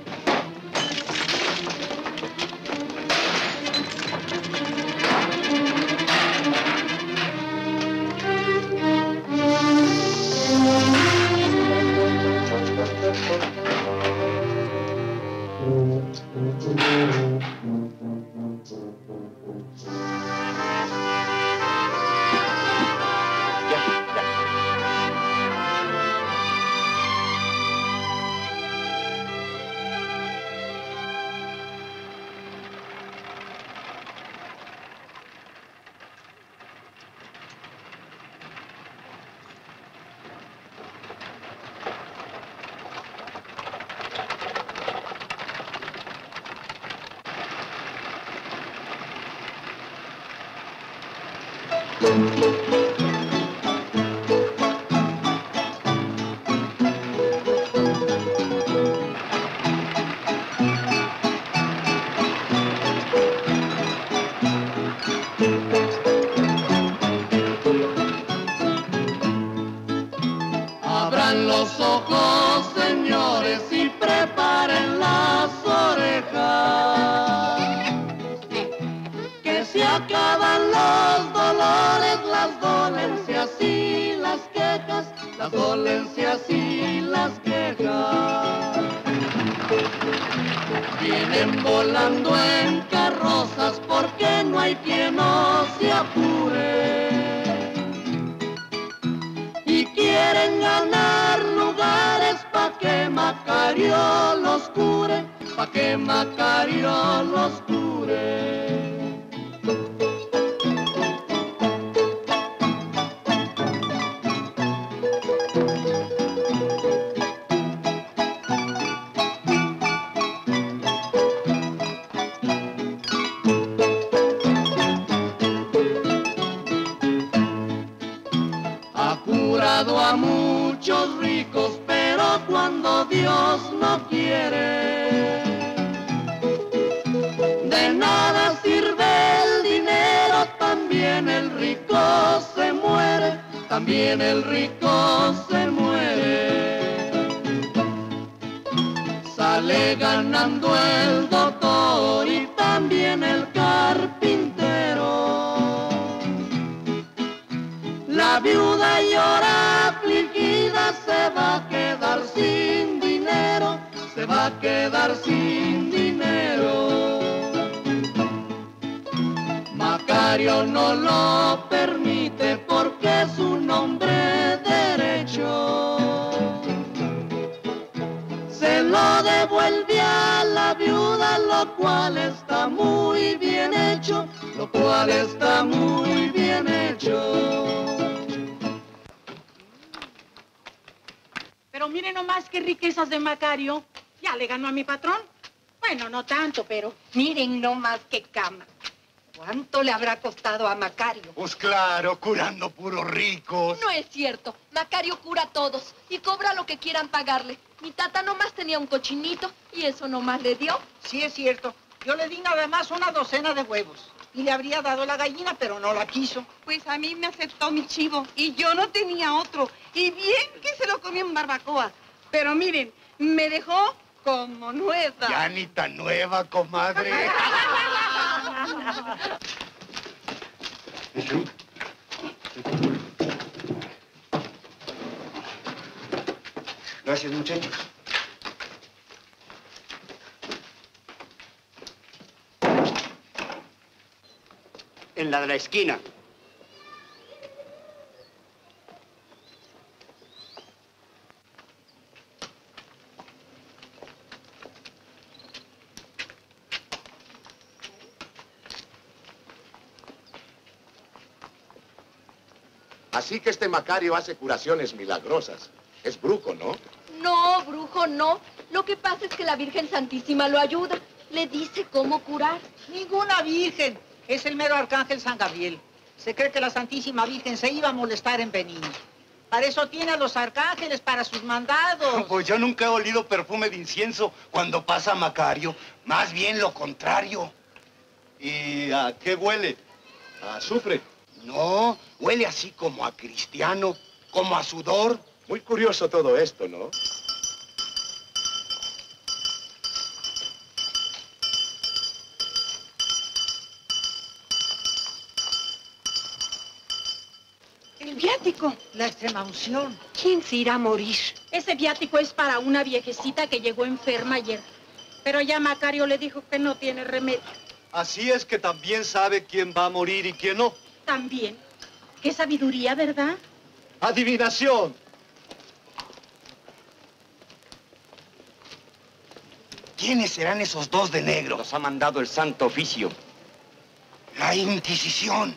Speaker 18: Abran los ojos, señores, y preparen las orejas. Que se acaban los dolores, las dolencias y las quejas, las dolencias y las quejas. Vienen volando en carrozas porque no hay quien no se apure. Y quieren ganar lugares pa' que Macario los cure, pa' que Macario los cure. A muchos ricos, pero cuando Dios no quiere, de nada sirve el dinero, también el rico se muere, también el rico se muere. Sale ganando el doctor y también el carpintero. La viuda llora afligida, se va a quedar sin dinero, se va a quedar sin dinero. Macario no lo permite porque es un hombre derecho. Se lo devuelve a la viuda, lo cual está muy bien hecho, lo cual está muy bien hecho.
Speaker 5: Pero miren nomás qué riquezas de Macario. Ya le ganó a mi patrón. Bueno, no tanto, pero...
Speaker 8: Miren nomás qué cama. ¿Cuánto le habrá costado a Macario?
Speaker 9: Pues claro, curando puros ricos.
Speaker 13: No es cierto. Macario cura a todos y cobra lo que quieran pagarle. Mi tata nomás tenía un cochinito y eso nomás le dio.
Speaker 8: Sí es cierto. Yo le di nada más una docena de huevos. Y le habría dado la gallina, pero no la quiso.
Speaker 3: Pues a mí me aceptó mi chivo y yo no tenía otro. Y bien que se lo comí en barbacoa. Pero miren, me dejó como nueva.
Speaker 9: Ya ni tan nueva, comadre. Gracias, muchachos. En la de la esquina.
Speaker 10: Así que este Macario hace curaciones milagrosas. Es brujo, ¿no?
Speaker 13: No, brujo, no. Lo que pasa es que la Virgen Santísima lo ayuda. Le dice cómo curar.
Speaker 8: Ninguna virgen. Es el mero arcángel San Gabriel. Se cree que la Santísima Virgen se iba a molestar en venir. Para eso tiene a los arcángeles, para sus mandados.
Speaker 9: Pues yo nunca he olido perfume de incienso cuando pasa Macario. Más bien lo contrario.
Speaker 4: ¿Y a qué huele? ¿A azufre?
Speaker 9: No, huele así como a cristiano, como a sudor.
Speaker 10: Muy curioso todo esto, ¿no?
Speaker 5: El viático.
Speaker 8: La extrema unción.
Speaker 5: ¿Quién se irá a morir? Ese viático es para una viejecita que llegó enferma ayer. Pero ya Macario le dijo que no tiene remedio.
Speaker 4: Así es que también sabe quién va a morir y quién no.
Speaker 5: También. Qué sabiduría, ¿verdad?
Speaker 4: Adivinación.
Speaker 9: ¿Quiénes serán esos dos de negro?
Speaker 6: Los ha mandado el Santo Oficio.
Speaker 9: La Inquisición.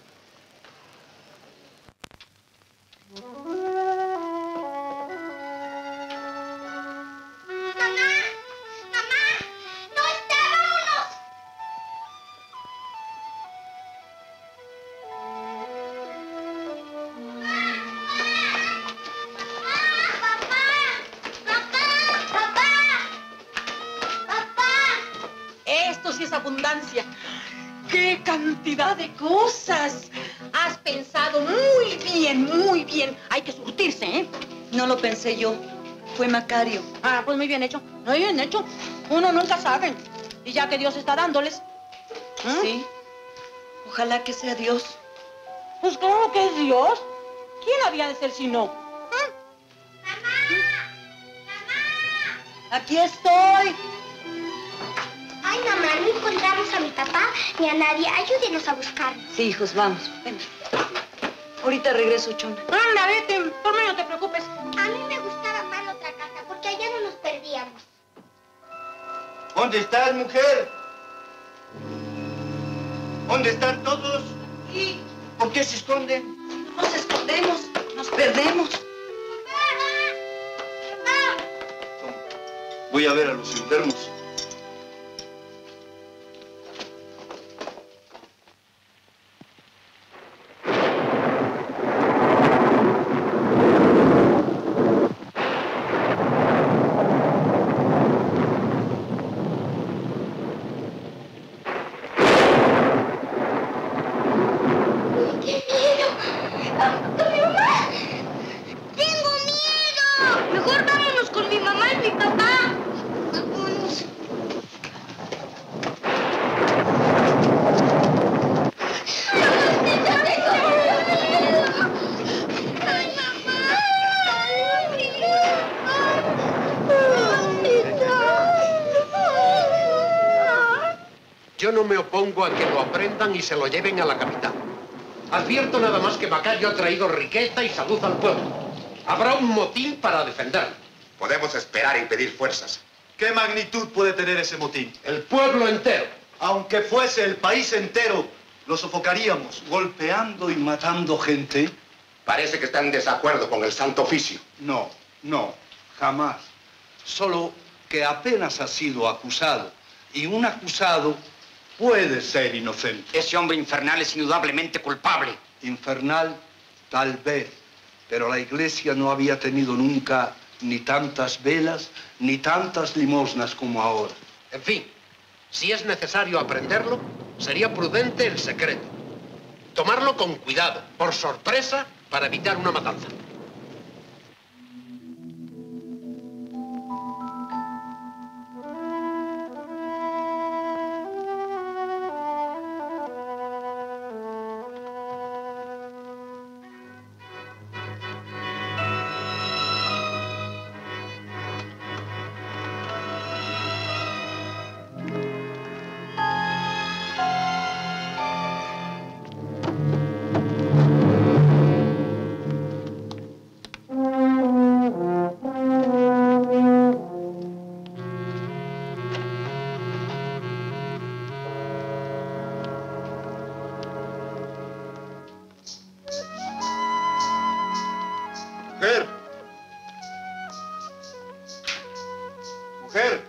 Speaker 5: Esto sí es abundancia. ¡Qué cantidad de cosas! Has pensado muy bien, muy bien. Hay que surtirse, ¿eh?
Speaker 1: No lo pensé yo. Fue Macario.
Speaker 5: Ah, pues muy bien hecho. Muy bien hecho. Uno nunca sabe. Y ya que Dios está dándoles. ¿eh?
Speaker 1: Sí. Ojalá que sea Dios.
Speaker 5: Pues claro que es Dios. ¿Quién había de ser si no? ¿Eh?
Speaker 1: Aquí estoy.
Speaker 2: Ay, mamá, no encontramos a mi papá ni a nadie. Ayúdenos a buscarlo.
Speaker 1: Sí, hijos, vamos. Ven. Ahorita regreso, Chona.
Speaker 5: Anda, vete. Por mí no te preocupes.
Speaker 2: A mí me gustaba más la otra casa porque allá no nos perdíamos.
Speaker 4: ¿Dónde estás, mujer? ¿Dónde están todos?
Speaker 1: Sí.
Speaker 4: ¿Por qué se esconden?
Speaker 1: Nos escondemos, nos perdemos.
Speaker 4: Voy a ver a los enfermos.
Speaker 9: Yo no me opongo a que lo aprendan y se lo lleven a la capital. Advierto nada más que Macario ha traído riqueza y salud al pueblo. Habrá un motín para defenderlo.
Speaker 10: Podemos esperar y pedir fuerzas.
Speaker 4: ¿Qué magnitud puede tener ese motín?
Speaker 9: El pueblo entero.
Speaker 4: Aunque fuese el país entero, lo sofocaríamos, golpeando y matando gente.
Speaker 10: Parece que está en desacuerdo con el Santo Oficio.
Speaker 4: No, no, jamás. Solo que apenas ha sido acusado. Y un acusado puede ser inocente.
Speaker 6: Ese hombre infernal es indudablemente culpable.
Speaker 4: Infernal, tal vez. Pero la iglesia no había tenido nunca ni tantas velas, ni tantas limosnas como ahora.
Speaker 9: En fin, si es necesario aprenderlo, sería prudente el secreto. Tomarlo con cuidado, por sorpresa, para evitar una matanza.
Speaker 4: Mujer. Mujer.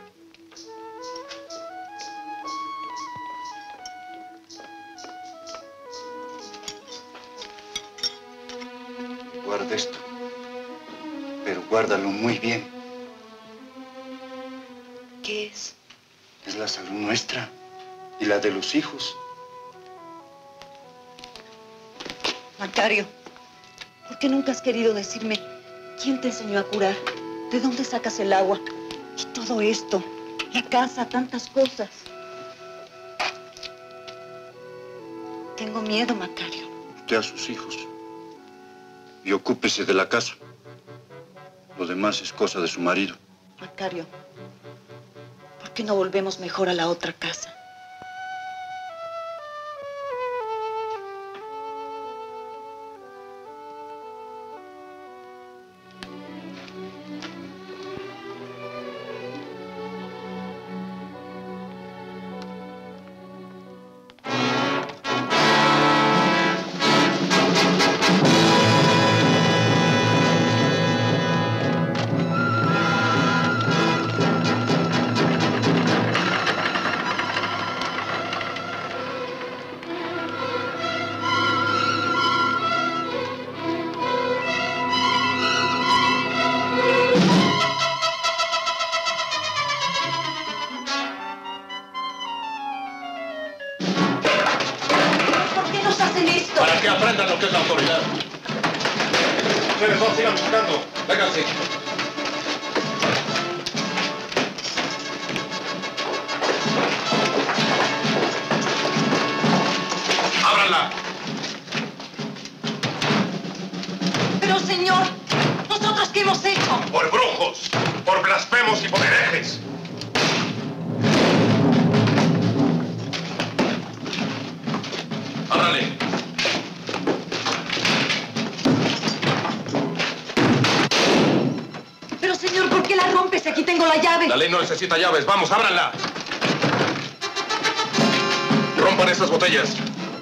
Speaker 4: Guarda esto. Pero guárdalo muy bien.
Speaker 1: ¿Qué es?
Speaker 4: Es la salud nuestra y la de los hijos.
Speaker 1: Macario, ¿por qué nunca has querido decirme quién te enseñó a curar? ¿De dónde sacas el agua? Y todo esto, la casa, tantas cosas. Tengo miedo, Macario.
Speaker 4: Usted a sus hijos. Y ocúpese de la casa. Lo demás es cosa de su marido.
Speaker 1: Macario, ¿por qué no volvemos mejor a la otra casa?
Speaker 15: No necesita llaves. Vamos, ábranla. Rompan esas botellas.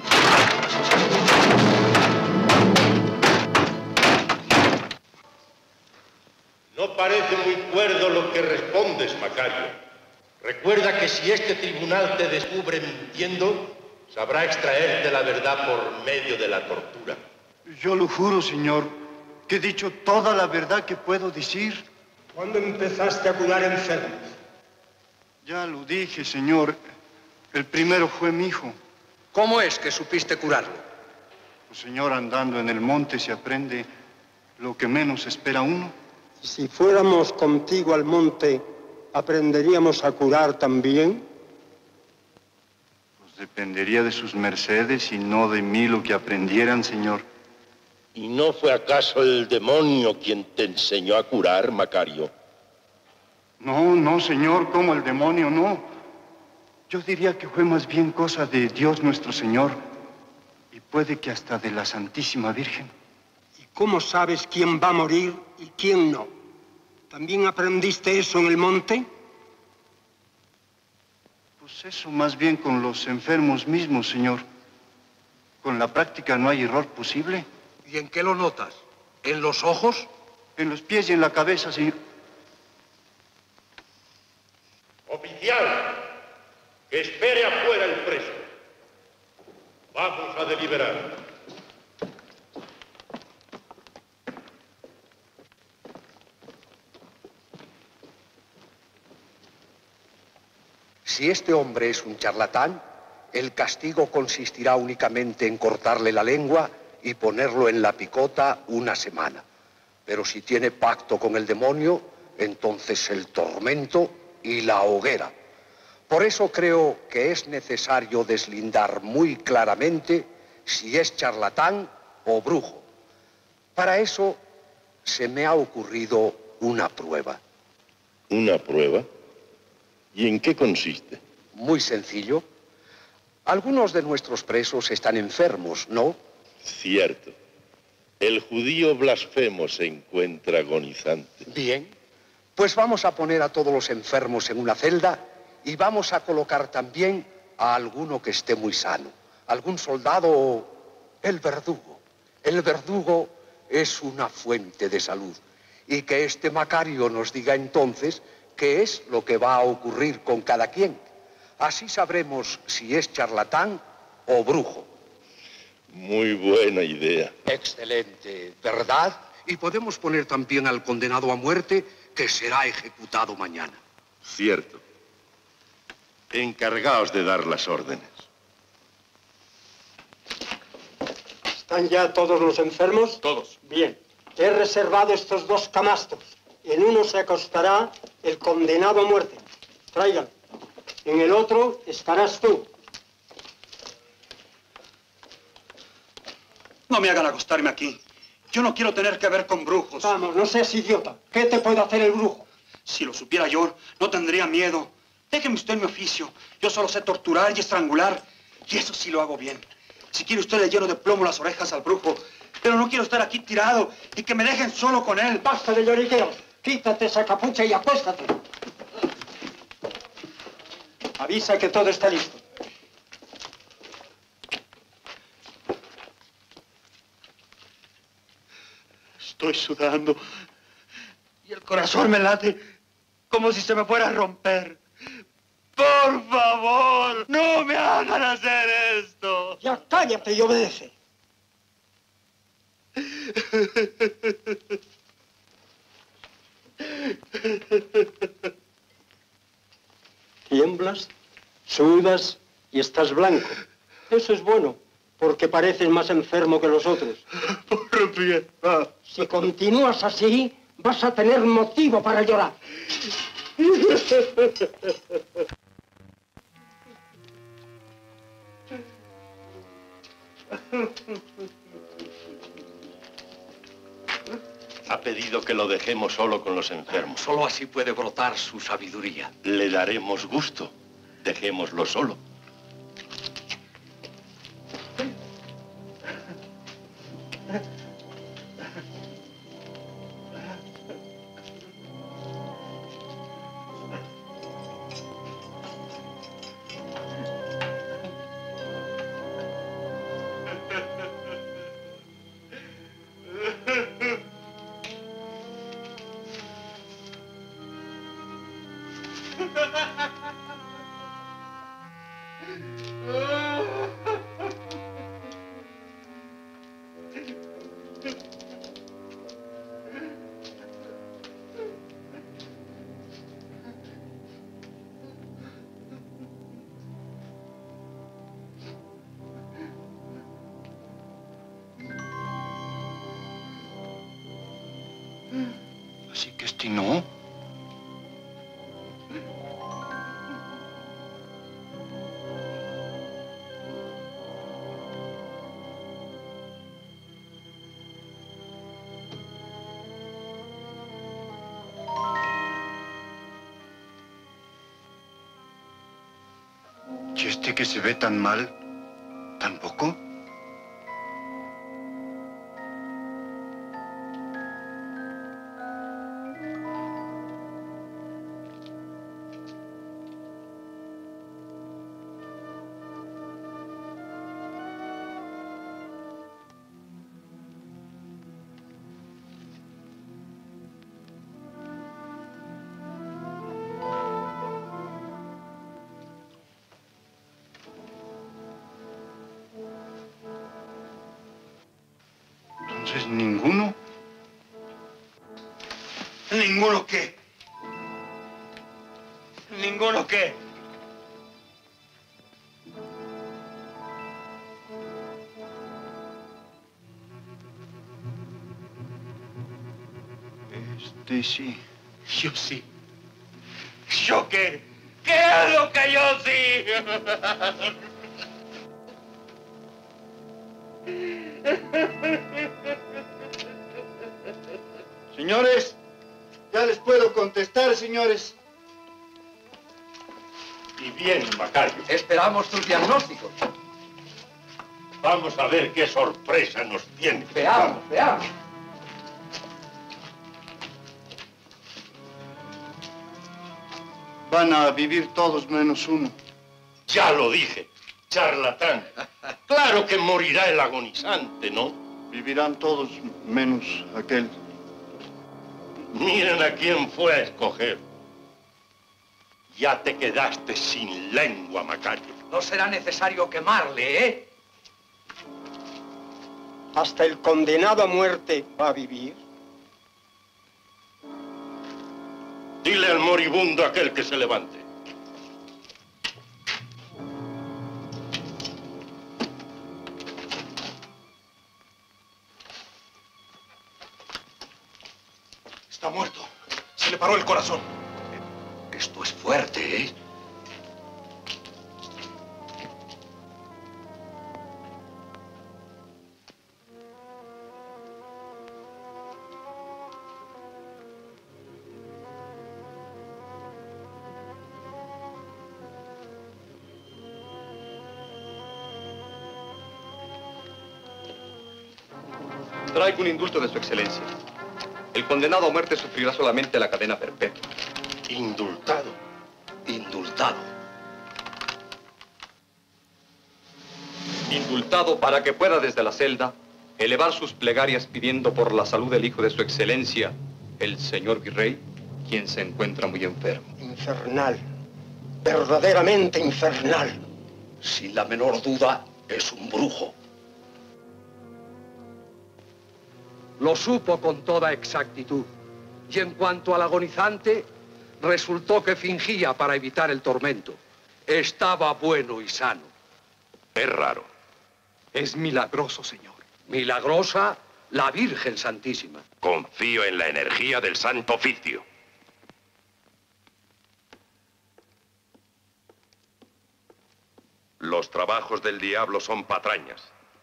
Speaker 10: No parece muy cuerdo lo que respondes, Macario. Recuerda que si este tribunal te descubre mintiendo, sabrá extraerte la verdad por medio de la tortura.
Speaker 4: Yo lo juro, señor, que he dicho toda la verdad que puedo decir.
Speaker 19: ¿Cuándo empezaste a curar enfermos?
Speaker 4: Ya lo dije, señor. El primero fue mi hijo.
Speaker 14: ¿Cómo es que supiste curarlo?
Speaker 4: Pues, señor, andando en el monte se aprende lo que menos espera uno.
Speaker 19: Si fuéramos contigo al monte, ¿aprenderíamos a curar también?
Speaker 4: Pues dependería de sus mercedes y no de mí lo que aprendieran, señor.
Speaker 10: ¿Y no fue acaso el demonio quien te enseñó a curar, Macario?
Speaker 4: No, no, señor, como el demonio, no. Yo diría que fue más bien cosa de Dios nuestro Señor y puede que hasta de la Santísima Virgen.
Speaker 19: ¿Y cómo sabes quién va a morir y quién no? ¿También aprendiste eso en el monte?
Speaker 4: Pues eso más bien con los enfermos mismos, señor. Con la práctica no hay error posible.
Speaker 14: ¿Y en qué lo notas? ¿En los ojos?
Speaker 4: En los pies y en la cabeza, señor.
Speaker 10: Oficial, que espere afuera el preso. Vamos a deliberar.
Speaker 14: Si este hombre es un charlatán, el castigo consistirá únicamente en cortarle la lengua y ponerlo en la picota una semana. Pero si tiene pacto con el demonio, entonces el tormento y la hoguera. Por eso creo que es necesario deslindar muy claramente si es charlatán o brujo. Para eso se me ha ocurrido una prueba.
Speaker 10: ¿Una prueba? ¿Y en qué consiste?
Speaker 14: Muy sencillo. Algunos de nuestros presos están enfermos, ¿no?
Speaker 10: Cierto. El judío blasfemo se encuentra agonizante.
Speaker 14: Bien. Pues vamos a poner a todos los enfermos en una celda y vamos a colocar también a alguno que esté muy sano. Algún soldado o el verdugo. El verdugo es una fuente de salud. Y que este Macario nos diga entonces qué es lo que va a ocurrir con cada quien. Así sabremos si es charlatán o brujo.
Speaker 10: Muy buena idea.
Speaker 14: Excelente, ¿verdad? Y podemos poner también al condenado a muerte, que será ejecutado mañana.
Speaker 10: Cierto. Encargaos de dar las órdenes.
Speaker 19: ¿Están ya todos los enfermos?
Speaker 15: Todos.
Speaker 19: Bien. He reservado estos dos camastros. En uno se acostará el condenado a muerte. Tráiganlo. En el otro estarás tú.
Speaker 17: No me hagan acostarme aquí. Yo no quiero tener que ver con brujos.
Speaker 19: Vamos, no seas idiota. ¿Qué te puede hacer el brujo?
Speaker 17: Si lo supiera yo, no tendría miedo. Déjeme usted mi oficio. Yo solo sé torturar y estrangular. Y eso sí lo hago bien. Si quiere usted le lleno de plomo las orejas al brujo. Pero no quiero estar aquí tirado y que me dejen solo con él.
Speaker 19: Basta de lloriqueos. Quítate esa capucha y acuéstate. Avisa que todo está listo.
Speaker 4: Estoy sudando y el corazón me late como si se me fuera a romper. Por favor, no me hagan hacer esto.
Speaker 19: Ya cállate y obedece. Tiemblas, sudas y estás blanco. Eso es bueno, porque pareces más enfermo que los otros.
Speaker 4: Por piedad.
Speaker 19: Si continúas así, vas a tener motivo para llorar.
Speaker 10: Ha pedido que lo dejemos solo con los enfermos.
Speaker 14: Solo así puede brotar su sabiduría.
Speaker 10: Le daremos gusto. Dejémoslo solo.
Speaker 4: Así que este no. ¿Y este que se ve tan mal, tampoco? Entonces, ¿ninguno?
Speaker 14: ¿Ninguno qué? ¿Ninguno qué?
Speaker 4: Este sí.
Speaker 14: Yo sí. ¿Yo qué? ¿Qué es lo que yo sí?
Speaker 4: Señores, ya les puedo contestar, señores.
Speaker 10: Y bien, Macario.
Speaker 14: Esperamos tus diagnósticos.
Speaker 10: Vamos a ver qué sorpresa nos tiene.
Speaker 14: Veamos, veamos.
Speaker 4: Van a vivir todos menos uno.
Speaker 10: Ya lo dije, charlatán. Claro que morirá el agonizante, ¿no?
Speaker 4: Vivirán todos menos aquel.
Speaker 10: Miren a quién fue a escoger. Ya te quedaste sin lengua, Macario.
Speaker 14: No será necesario quemarle, ¿eh?
Speaker 19: Hasta el condenado a muerte va a vivir.
Speaker 10: Dile al moribundo aquel que se levante.
Speaker 17: Está muerto. Se le paró el corazón.
Speaker 14: Esto es fuerte, ¿eh?
Speaker 20: Traigo un indulto de su excelencia. El condenado a muerte sufrirá solamente la cadena perpetua.
Speaker 10: Indultado. Indultado.
Speaker 20: Indultado para que pueda desde la celda elevar sus plegarias pidiendo por la salud del hijo de su excelencia, el señor virrey, quien se encuentra muy enfermo.
Speaker 9: Infernal. Verdaderamente infernal.
Speaker 10: Sin la menor duda, es un brujo.
Speaker 21: Lo supo con toda exactitud. Y en cuanto al agonizante, resultó que fingía para evitar el tormento. Estaba bueno y sano.
Speaker 10: Es raro.
Speaker 21: Es milagroso, señor. Milagrosa la Virgen Santísima.
Speaker 10: Confío en la energía del Santo Oficio. Los trabajos del diablo son patrañas.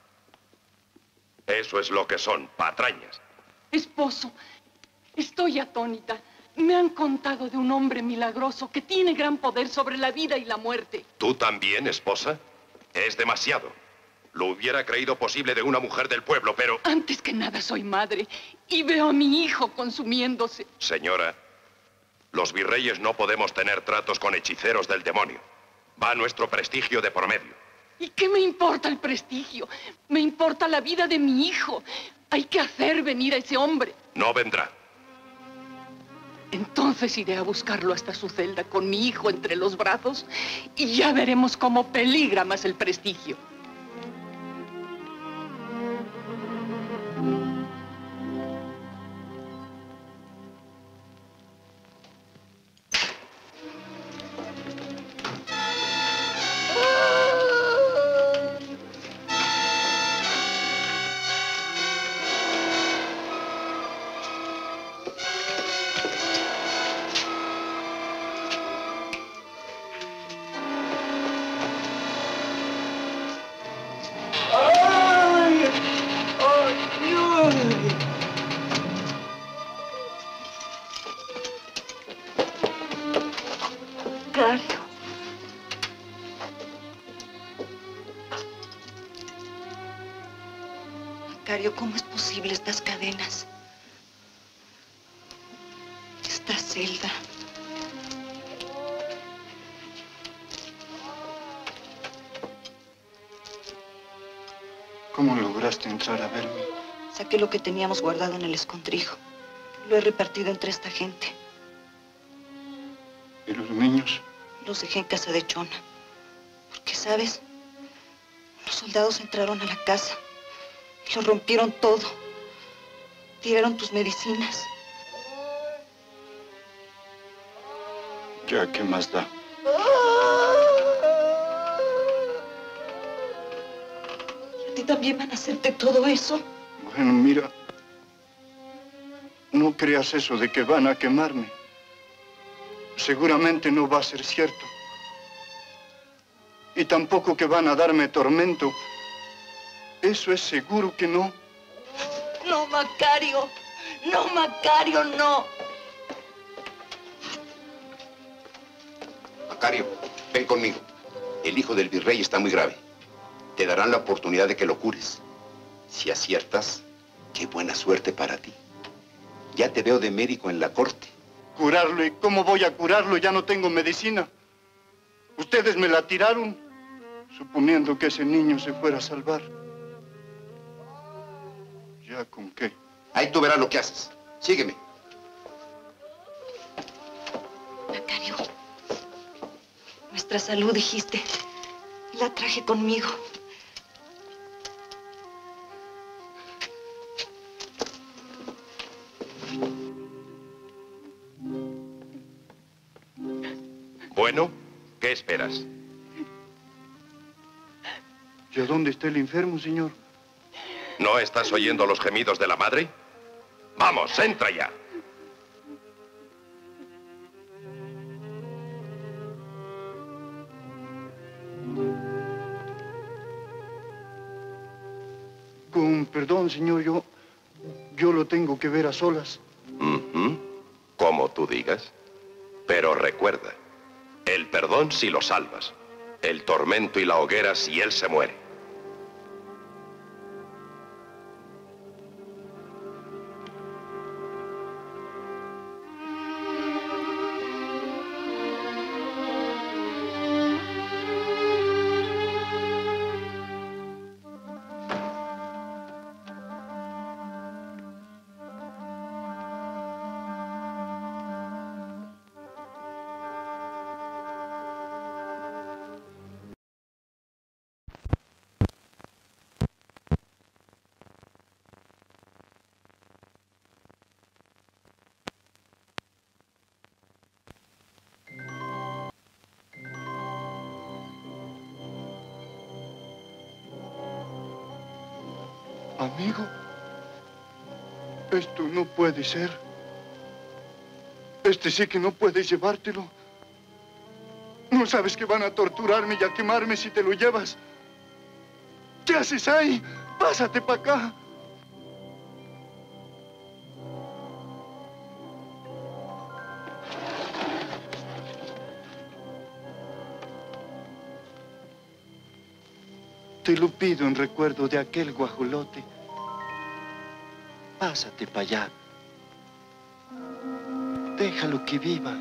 Speaker 10: Eso es lo que son, patrañas.
Speaker 22: Esposo, estoy atónita. Me han contado de un hombre milagroso que tiene gran poder sobre la vida y la muerte.
Speaker 10: ¿Tú también, esposa? Es demasiado. Lo hubiera creído posible de una mujer del pueblo, pero...
Speaker 22: Antes que nada soy madre y veo a mi hijo consumiéndose.
Speaker 10: Señora, los virreyes no podemos tener tratos con hechiceros del demonio. Va nuestro prestigio de por medio.
Speaker 22: ¿Y qué me importa el prestigio? Me importa la vida de mi hijo. Hay que hacer venir a ese hombre.
Speaker 10: No vendrá.
Speaker 22: Entonces iré a buscarlo hasta su celda con mi hijo entre los brazos y ya veremos cómo peligra más el prestigio.
Speaker 1: Macario. Macario, ¿cómo es posible estas cadenas? Esta celda.
Speaker 4: ¿Cómo lograste entrar a verme?
Speaker 1: Saqué lo que teníamos guardado en el escondrijo. Lo he repartido entre esta gente.
Speaker 4: ¿Y los niños?
Speaker 1: Los dejé en casa de Chona. Porque, ¿sabes? Los soldados entraron a la casa y lo rompieron todo. Tiraron tus medicinas.
Speaker 4: Ya, ¿qué más da?
Speaker 1: ¿Y a ti también van a hacerte todo eso?
Speaker 4: Bueno, mira, no creas eso de que van a quemarme. Seguramente no va a ser cierto. Y tampoco que van a darme tormento. Eso es seguro que no.
Speaker 1: No, Macario. No, Macario, no.
Speaker 10: Macario, ven conmigo. El hijo del virrey está muy grave. Te darán la oportunidad de que lo cures. Si aciertas, qué buena suerte para ti. Ya te veo de médico en la corte.
Speaker 4: ¿Curarlo? ¿Y cómo voy a curarlo? Ya no tengo medicina. Ustedes me la tiraron, suponiendo que ese niño se fuera a salvar. ¿Ya con qué?
Speaker 10: Ahí tú verás lo que haces. Sígueme.
Speaker 1: Macario, nuestra salud, dijiste. La traje conmigo.
Speaker 10: Bueno, ¿qué esperas?
Speaker 4: ¿Y a dónde está el enfermo, señor?
Speaker 10: ¿No estás oyendo los gemidos de la madre? Vamos, entra ya.
Speaker 4: Con perdón, señor, yo... yo lo tengo que ver a solas.
Speaker 10: Uh-huh. Como tú digas. Pero recuerda, el perdón si lo salvas. El tormento y la hoguera si él se muere.
Speaker 4: Amigo, esto no puede ser. Este sí que no puedes llevártelo. No sabes que van a torturarme y a quemarme si te lo llevas. ¿Qué haces ahí? Pásate para acá. Te lo pido en recuerdo de aquel guajolote. Pásate para allá. Déjalo que viva.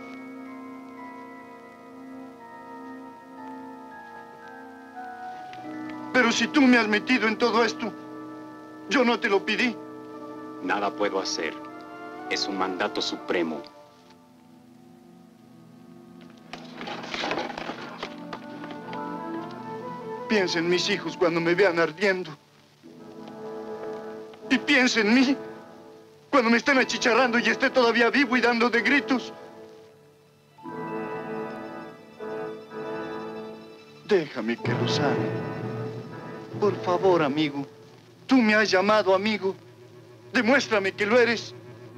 Speaker 4: Pero si tú me has metido en todo esto, yo no te lo pedí.
Speaker 11: Nada puedo hacer. Es un mandato supremo.
Speaker 4: Piensa en mis hijos cuando me vean ardiendo. Y piensa en mí cuando me estén achicharrando y esté todavía vivo y dando de gritos. Déjame que lo sane. Por favor, amigo. Tú me has llamado amigo. Demuéstrame que lo eres.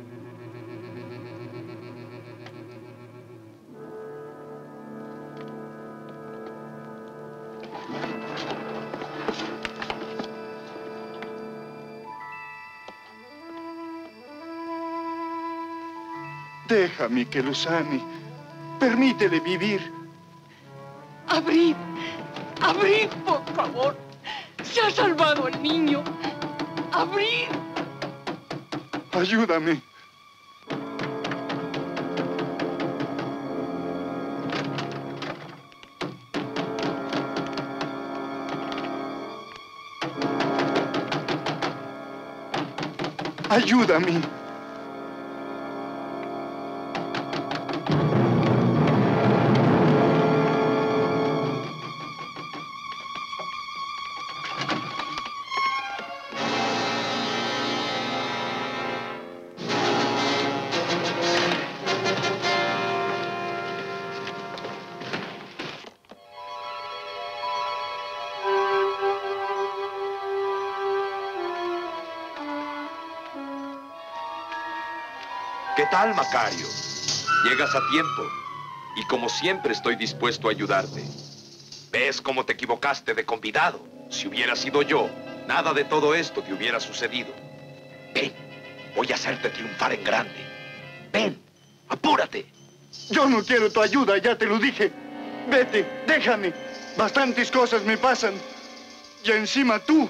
Speaker 4: Déjame que lo sane. Permítele vivir.
Speaker 22: Abrid, abrid, por favor. Se ha salvado el niño. Abrid.
Speaker 4: Ayúdame. Ayúdame.
Speaker 10: ¿Qué tal, Macario? Llegas a tiempo. Y como siempre estoy dispuesto a ayudarte. ¿Ves cómo te equivocaste de convidado? Si hubiera sido yo, nada de todo esto te hubiera sucedido. Ven, voy a hacerte triunfar en grande. Ven, apúrate.
Speaker 4: Yo no quiero tu ayuda, ya te lo dije. Vete, déjame. Bastantes cosas me pasan. Y encima tú.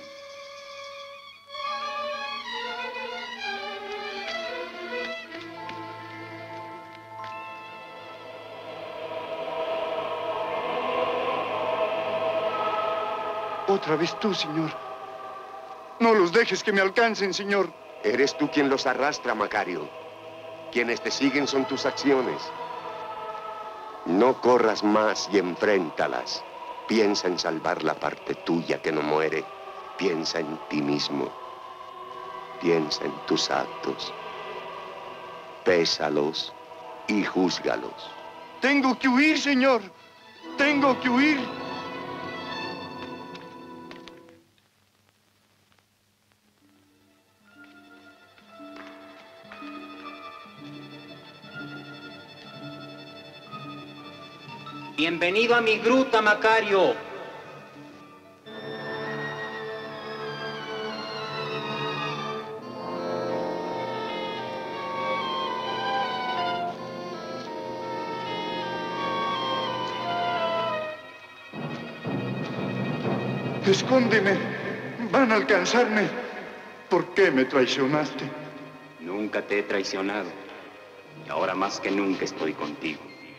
Speaker 4: Otra vez tú, señor. No los dejes que me alcancen, señor.
Speaker 9: Eres tú quien los arrastra, Macario. Quienes te siguen son tus acciones. No corras más y enfréntalas. Piensa en salvar la parte tuya que no muere. Piensa en ti mismo. Piensa en tus actos. Pésalos y júzgalos.
Speaker 4: Tengo que huir, señor. Tengo que huir.
Speaker 12: Bienvenido a mi gruta, Macario.
Speaker 4: Escóndeme. Van a alcanzarme. ¿Por qué me traicionaste?
Speaker 11: Nunca te he traicionado. Y ahora más que nunca estoy contigo.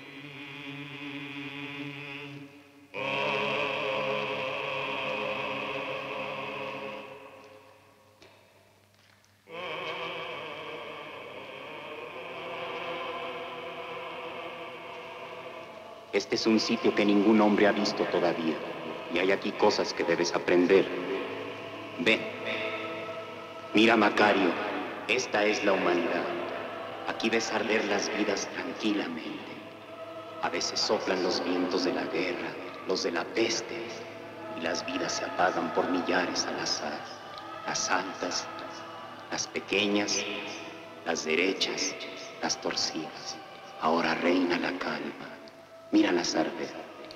Speaker 11: Este es un sitio que ningún hombre ha visto todavía. Y hay aquí cosas que debes aprender. Ven. Mira, Macario. Esta es la humanidad. Aquí ves arder las vidas tranquilamente. A veces soplan los vientos de la guerra, los de la peste, y las vidas se apagan por millares al azar. las altas, las pequeñas, las derechas, las torcidas. Ahora reina la calma. Mira las árboles.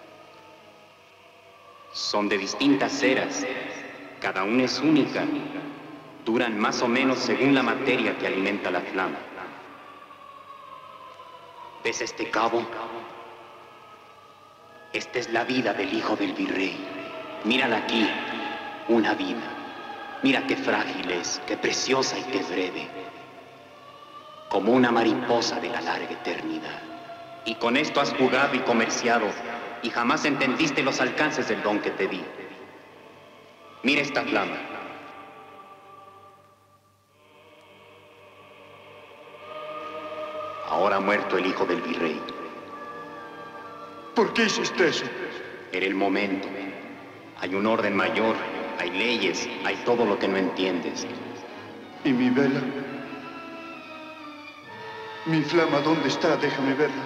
Speaker 11: Son de distintas ceras. Cada una es única. Duran más o menos según la materia que alimenta la flama. ¿Ves este cabo? Esta es la vida del hijo del virrey. Mírala aquí, una vida. Mira qué frágil es, qué preciosa y qué breve. Como una mariposa de la larga eternidad. Y con esto has jugado y comerciado, y jamás entendiste los alcances del don que te di. Mira esta flama. Ahora ha muerto el hijo del virrey.
Speaker 4: ¿Por qué hiciste eso?
Speaker 11: Era el momento. Hay un orden mayor, hay leyes, hay todo lo que no entiendes.
Speaker 4: ¿Y mi vela? Mi flama, ¿dónde está? Déjame verla.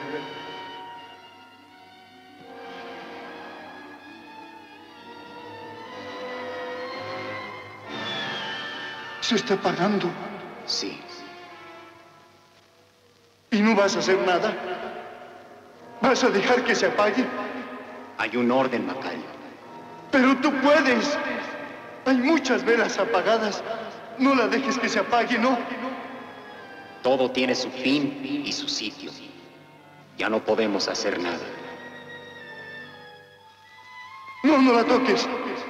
Speaker 4: Se está apagando.
Speaker 11: Sí.
Speaker 4: ¿Y no vas a hacer nada? ¿Vas a dejar que se apague?
Speaker 11: Hay un orden, Macario.
Speaker 4: Pero tú puedes. Hay muchas velas apagadas. No la dejes que se apague, ¿no?
Speaker 11: Todo tiene su fin y su sitio. Ya no podemos hacer nada.
Speaker 4: No, no la toques.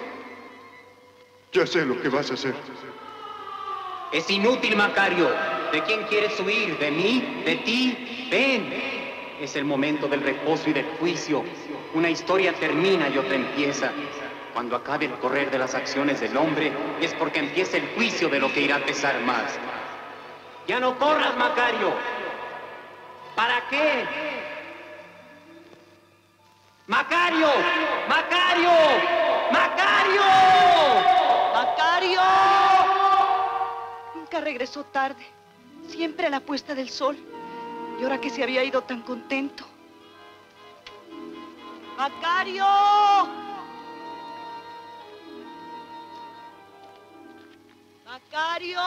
Speaker 4: Ya sé lo que vas a hacer.
Speaker 11: Es inútil, Macario. ¿De quién quieres huir? ¿De mí? ¿De ti? Ven. Es el momento del reposo y del juicio. Una historia termina y otra empieza. Cuando acabe el correr de las acciones del hombre, es porque empieza el juicio de lo que irá a pesar más. ¡Ya no corras, Macario! ¿Para qué? ¡Macario! ¡Macario! ¡Macario!
Speaker 1: ¡Macario! Nunca regresó tarde. Siempre a la puesta del sol. Y ahora que se había ido tan contento. ¡Macario! ¡Macario!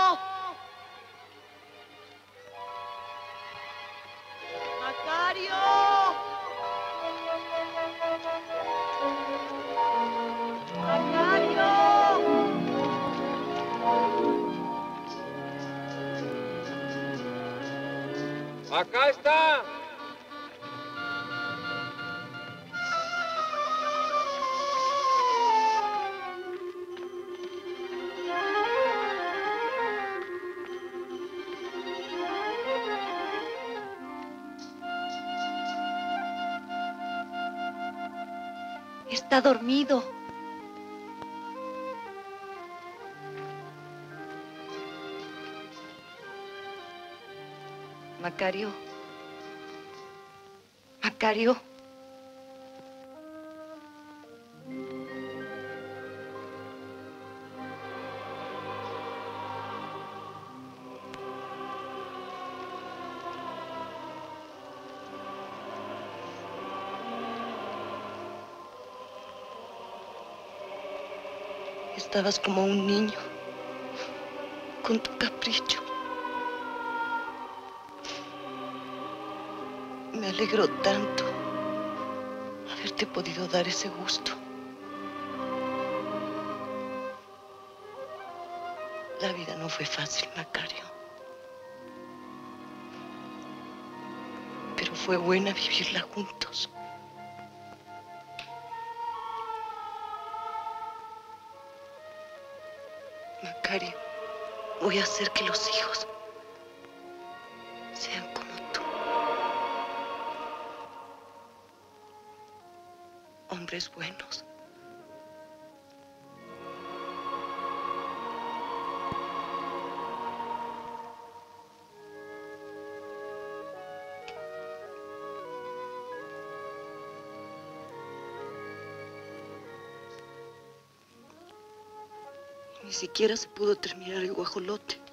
Speaker 1: ¡Macario! ¡Macario!
Speaker 21: ¡Acá está!
Speaker 1: Está dormido. Macario. Macario. Estabas como un niño, con tu capricho. Me alegro tanto haberte podido dar ese gusto. La vida no fue fácil, Macario. Pero fue buena vivirla juntos. Macario, voy a hacer que los hijos sean como tú. Hombres buenos. Ni siquiera se pudo terminar el guajolote.